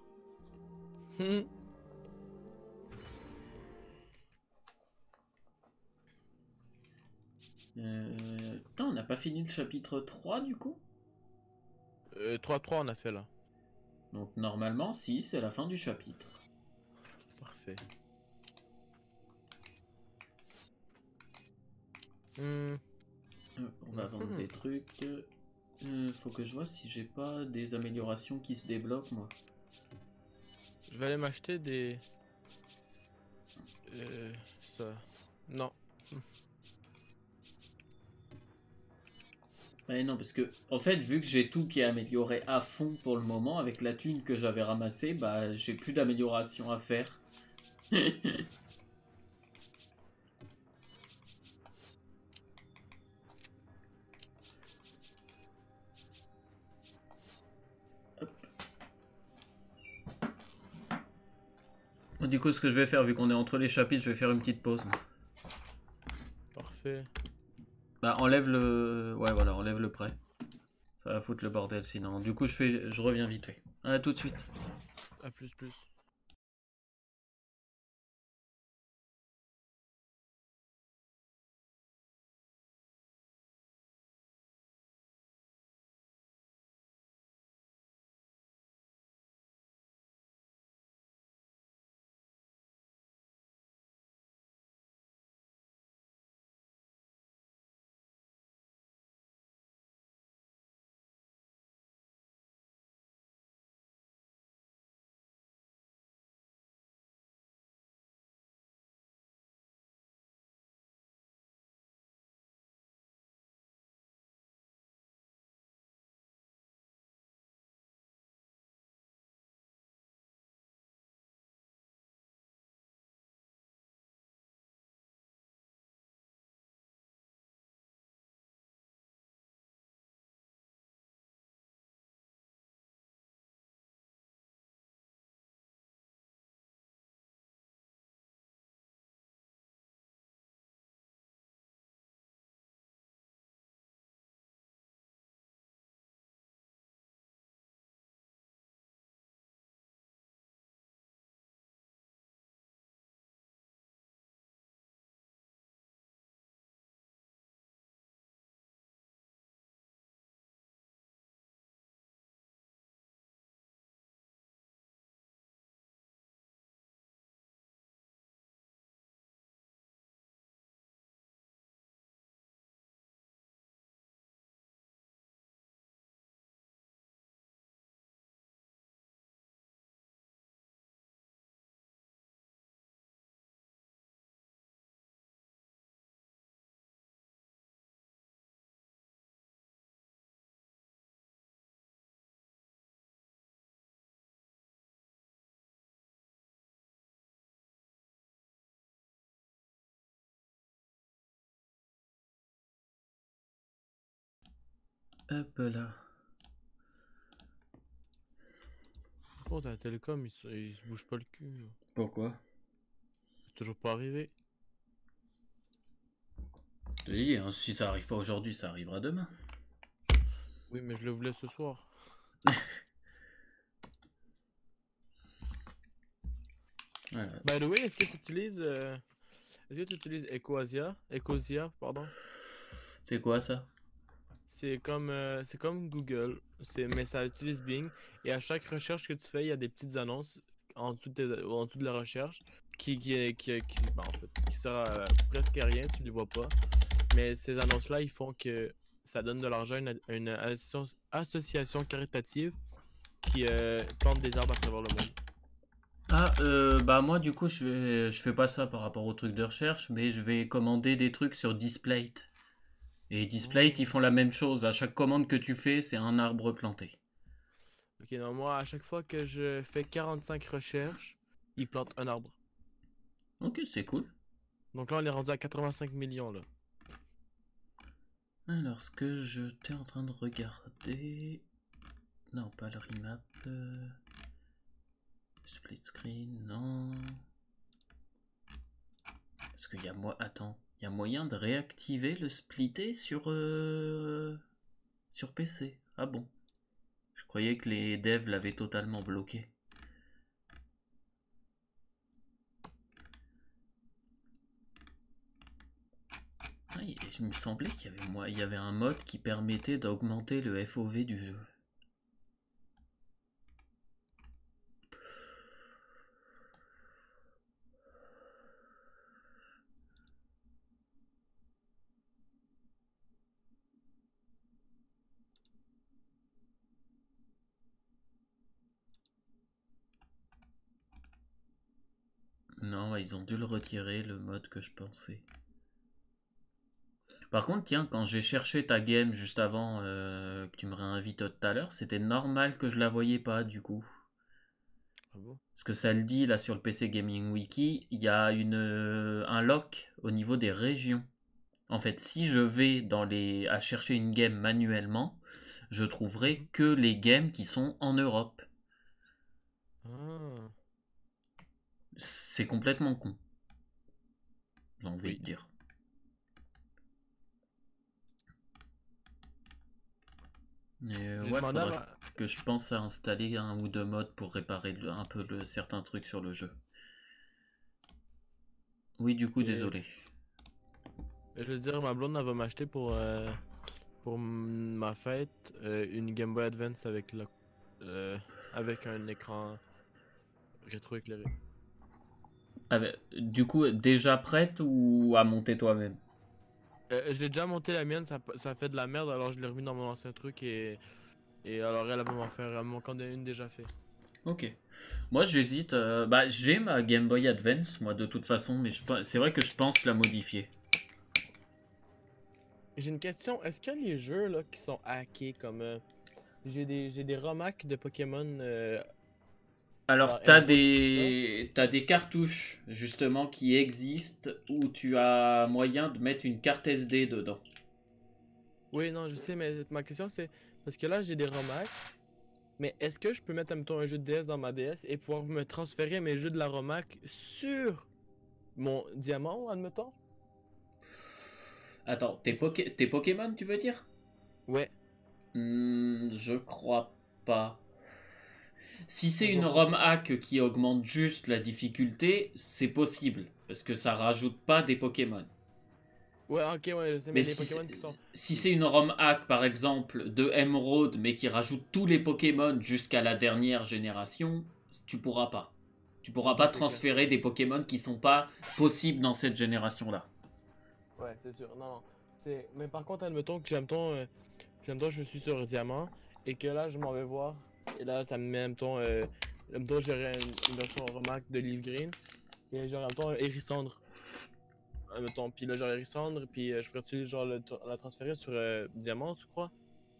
Putain, on n'a pas fini le chapitre 3 du coup? 3-3 on a fait là. Donc normalement, si, c'est la fin du chapitre. Parfait. Hmm. On va vendre des trucs. Faut que je vois si j'ai pas des améliorations qui se débloquent moi. Je vais aller m'acheter des... ça... Non. Ouais, non, parce que, en fait, vu que j'ai tout qui est amélioré à fond pour le moment, avec la thune que j'avais ramassée, bah, j'ai plus d'amélioration à faire. Hop. Du coup, ce que je vais faire, vu qu'on est entre les chapitres, je vais faire une petite pause. Parfait. Bah, enlève le... Ouais, voilà, enlève le prêt. Ça va foutre le bordel sinon. Du coup, je reviens vite fait. À tout de suite. A plus. Hop là. Bon, t'as la télécom, il se bouge pas le cul. Pourquoi? C'est toujours pas arrivé. Je te dis, hein, si ça arrive pas aujourd'hui, ça arrivera demain. Oui, mais je le voulais ce soir. Ouais. By the way, est-ce que tu utilises Ecosia, pardon. C'est quoi ça? C'est comme Google, mais ça utilise Bing. Et à chaque recherche que tu fais, il y a des petites annonces en dessous de la recherche en fait, qui servent à presque à rien, tu les vois pas. Mais ces annonces-là, ils font que ça donne de l'argent à une association caritative qui plante des arbres à travers le monde. Ah, bah moi du coup je fais pas ça par rapport au truc de recherche, mais je vais commander des trucs sur Displate. Et Displate, ils font la même chose. À chaque commande que tu fais, c'est un arbre planté. Ok, non, moi, à chaque fois que je fais 45 recherches, il plante un arbre. Ok, c'est cool. Donc là, on est rendu à 85 millions, là. Alors, ce que je t'ai en train de regarder... Non, pas le remap. Split screen, non. Parce qu'il y a Attends, il y a moyen de réactiver le splitter sur PC. Ah bon? Je croyais que les devs l'avaient totalement bloqué. Ah, il me semblait qu'il y avait un mode qui permettait d'augmenter le FOV du jeu. Non, ils ont dû le retirer, le mode que je pensais. Par contre, tiens, quand j'ai cherché ta game juste avant que tu me réinvites tout à l'heure, c'était normal que je la voyais pas du coup. Ah bon? Parce que ça le dit là sur le PC Gaming Wiki, il y a un lock au niveau des régions. En fait, si je vais à chercher une game manuellement, je trouverai que les games qui sont en Europe. Ah. C'est complètement con. J'ai envie Oui. de dire. Mais J'ai ouais, demandé faudrait à que je pense à installer un ou deux modes pour réparer un peu certains trucs sur le jeu. Oui, du coup, Et désolé. je veux dire, ma blonde, elle va m'acheter pour ma fête une Game Boy Advance avec un écran rétroéclairé. Du coup, déjà prête ou à monter toi-même? Je l'ai déjà monté la mienne, ça fait de la merde, alors je l'ai remis dans mon ancien truc et alors elle va m'en donner une déjà fait. Ok. Moi, j'hésite. Bah, j'ai ma Game Boy Advance, moi, de toute façon, mais c'est vrai que je pense la modifier. J'ai une question, est-ce que les jeux là qui sont hackés comme j'ai des remake de Pokémon Alors, genre Emerald tout ça. t'as des cartouches, justement, qui existent où tu as moyen de mettre une carte SD dedans. Oui, non, je sais, mais ma question c'est parce que là j'ai des remakes, mais est-ce que je peux mettre admettons, un jeu de DS dans ma DS et pouvoir me transférer mes jeux de la remake sur mon diamant, admettons? Attends, Ou ça tes Pokémon, tu veux dire? Ouais, Je crois pas. Si c'est ça une doit pas. ROM hack qui augmente juste la difficulté, c'est possible, parce que ça rajoute pas des Pokémon. Ouais, ok, ouais, je sais, Mais mais les Pokémon qui sont. si c'est une ROM hack, par exemple, de Emerald, mais qui rajoute tous les Pokémon jusqu'à la dernière génération, tu pourras pas. Tu pourras Ok, pas c'est clair. transférer des Pokémon qui sont pas possibles dans cette génération-là. Ouais, c'est sûr. Non, non. Mais par contre, admettons que je suis sur Diamant et que là, je m'en vais voir. Et là, ça me met, admettons, j'aurais une version remarque de Leaf Green. Et j'aurais, admettons, Hérissandre. Admettons, puis là, j'aurais Hérissandre. Puis je pourrais-tu, genre, la transférer sur Diamant, tu crois?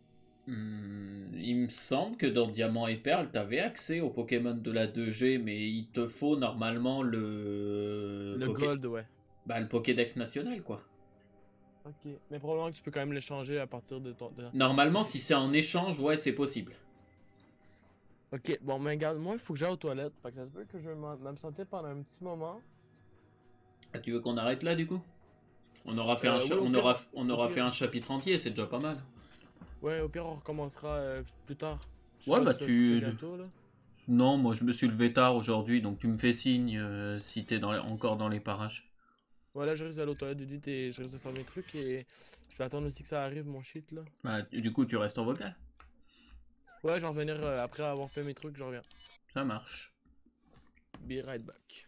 Il me semble que dans Diamant et Perle, tu avais accès aux Pokémon de la 2G, mais il te faut normalement Le Gold, ouais. bah, le Pokédex national, quoi. Ok. Mais probablement que tu peux quand même l'échanger à partir de ton. Normalement, si c'est en échange, ouais, c'est possible. Ok, bon, mais regarde, moi, il faut que j'aille aux toilettes. Fait que ça se peut que je vais m'absenter pendant un petit moment. Ah, tu veux qu'on arrête là, du coup? On aura fait Oui, au pire, on au aura fait pire. un chapitre entier, c'est déjà pas mal. Ouais, au pire, on recommencera plus tard. Je sais Ouais, pas bah si tu vas te coucher bientôt, là. Non, moi je me suis levé tard aujourd'hui, donc tu me fais signe si t'es encore dans les parages. Ouais, là, je risque d'aller aux toilettes, Judith, et je risque de faire mes trucs, et je vais attendre aussi que ça arrive, mon shit, là. Bah, du coup, tu restes en vocal. Ouais, je vais revenir après avoir fait mes trucs, je reviens. Ça marche. Be right back.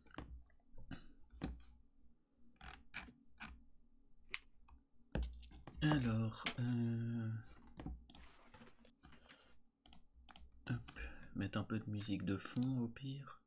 Alors, hop, mettre un peu de musique de fond au pire.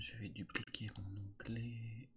Je vais dupliquer mon onglet.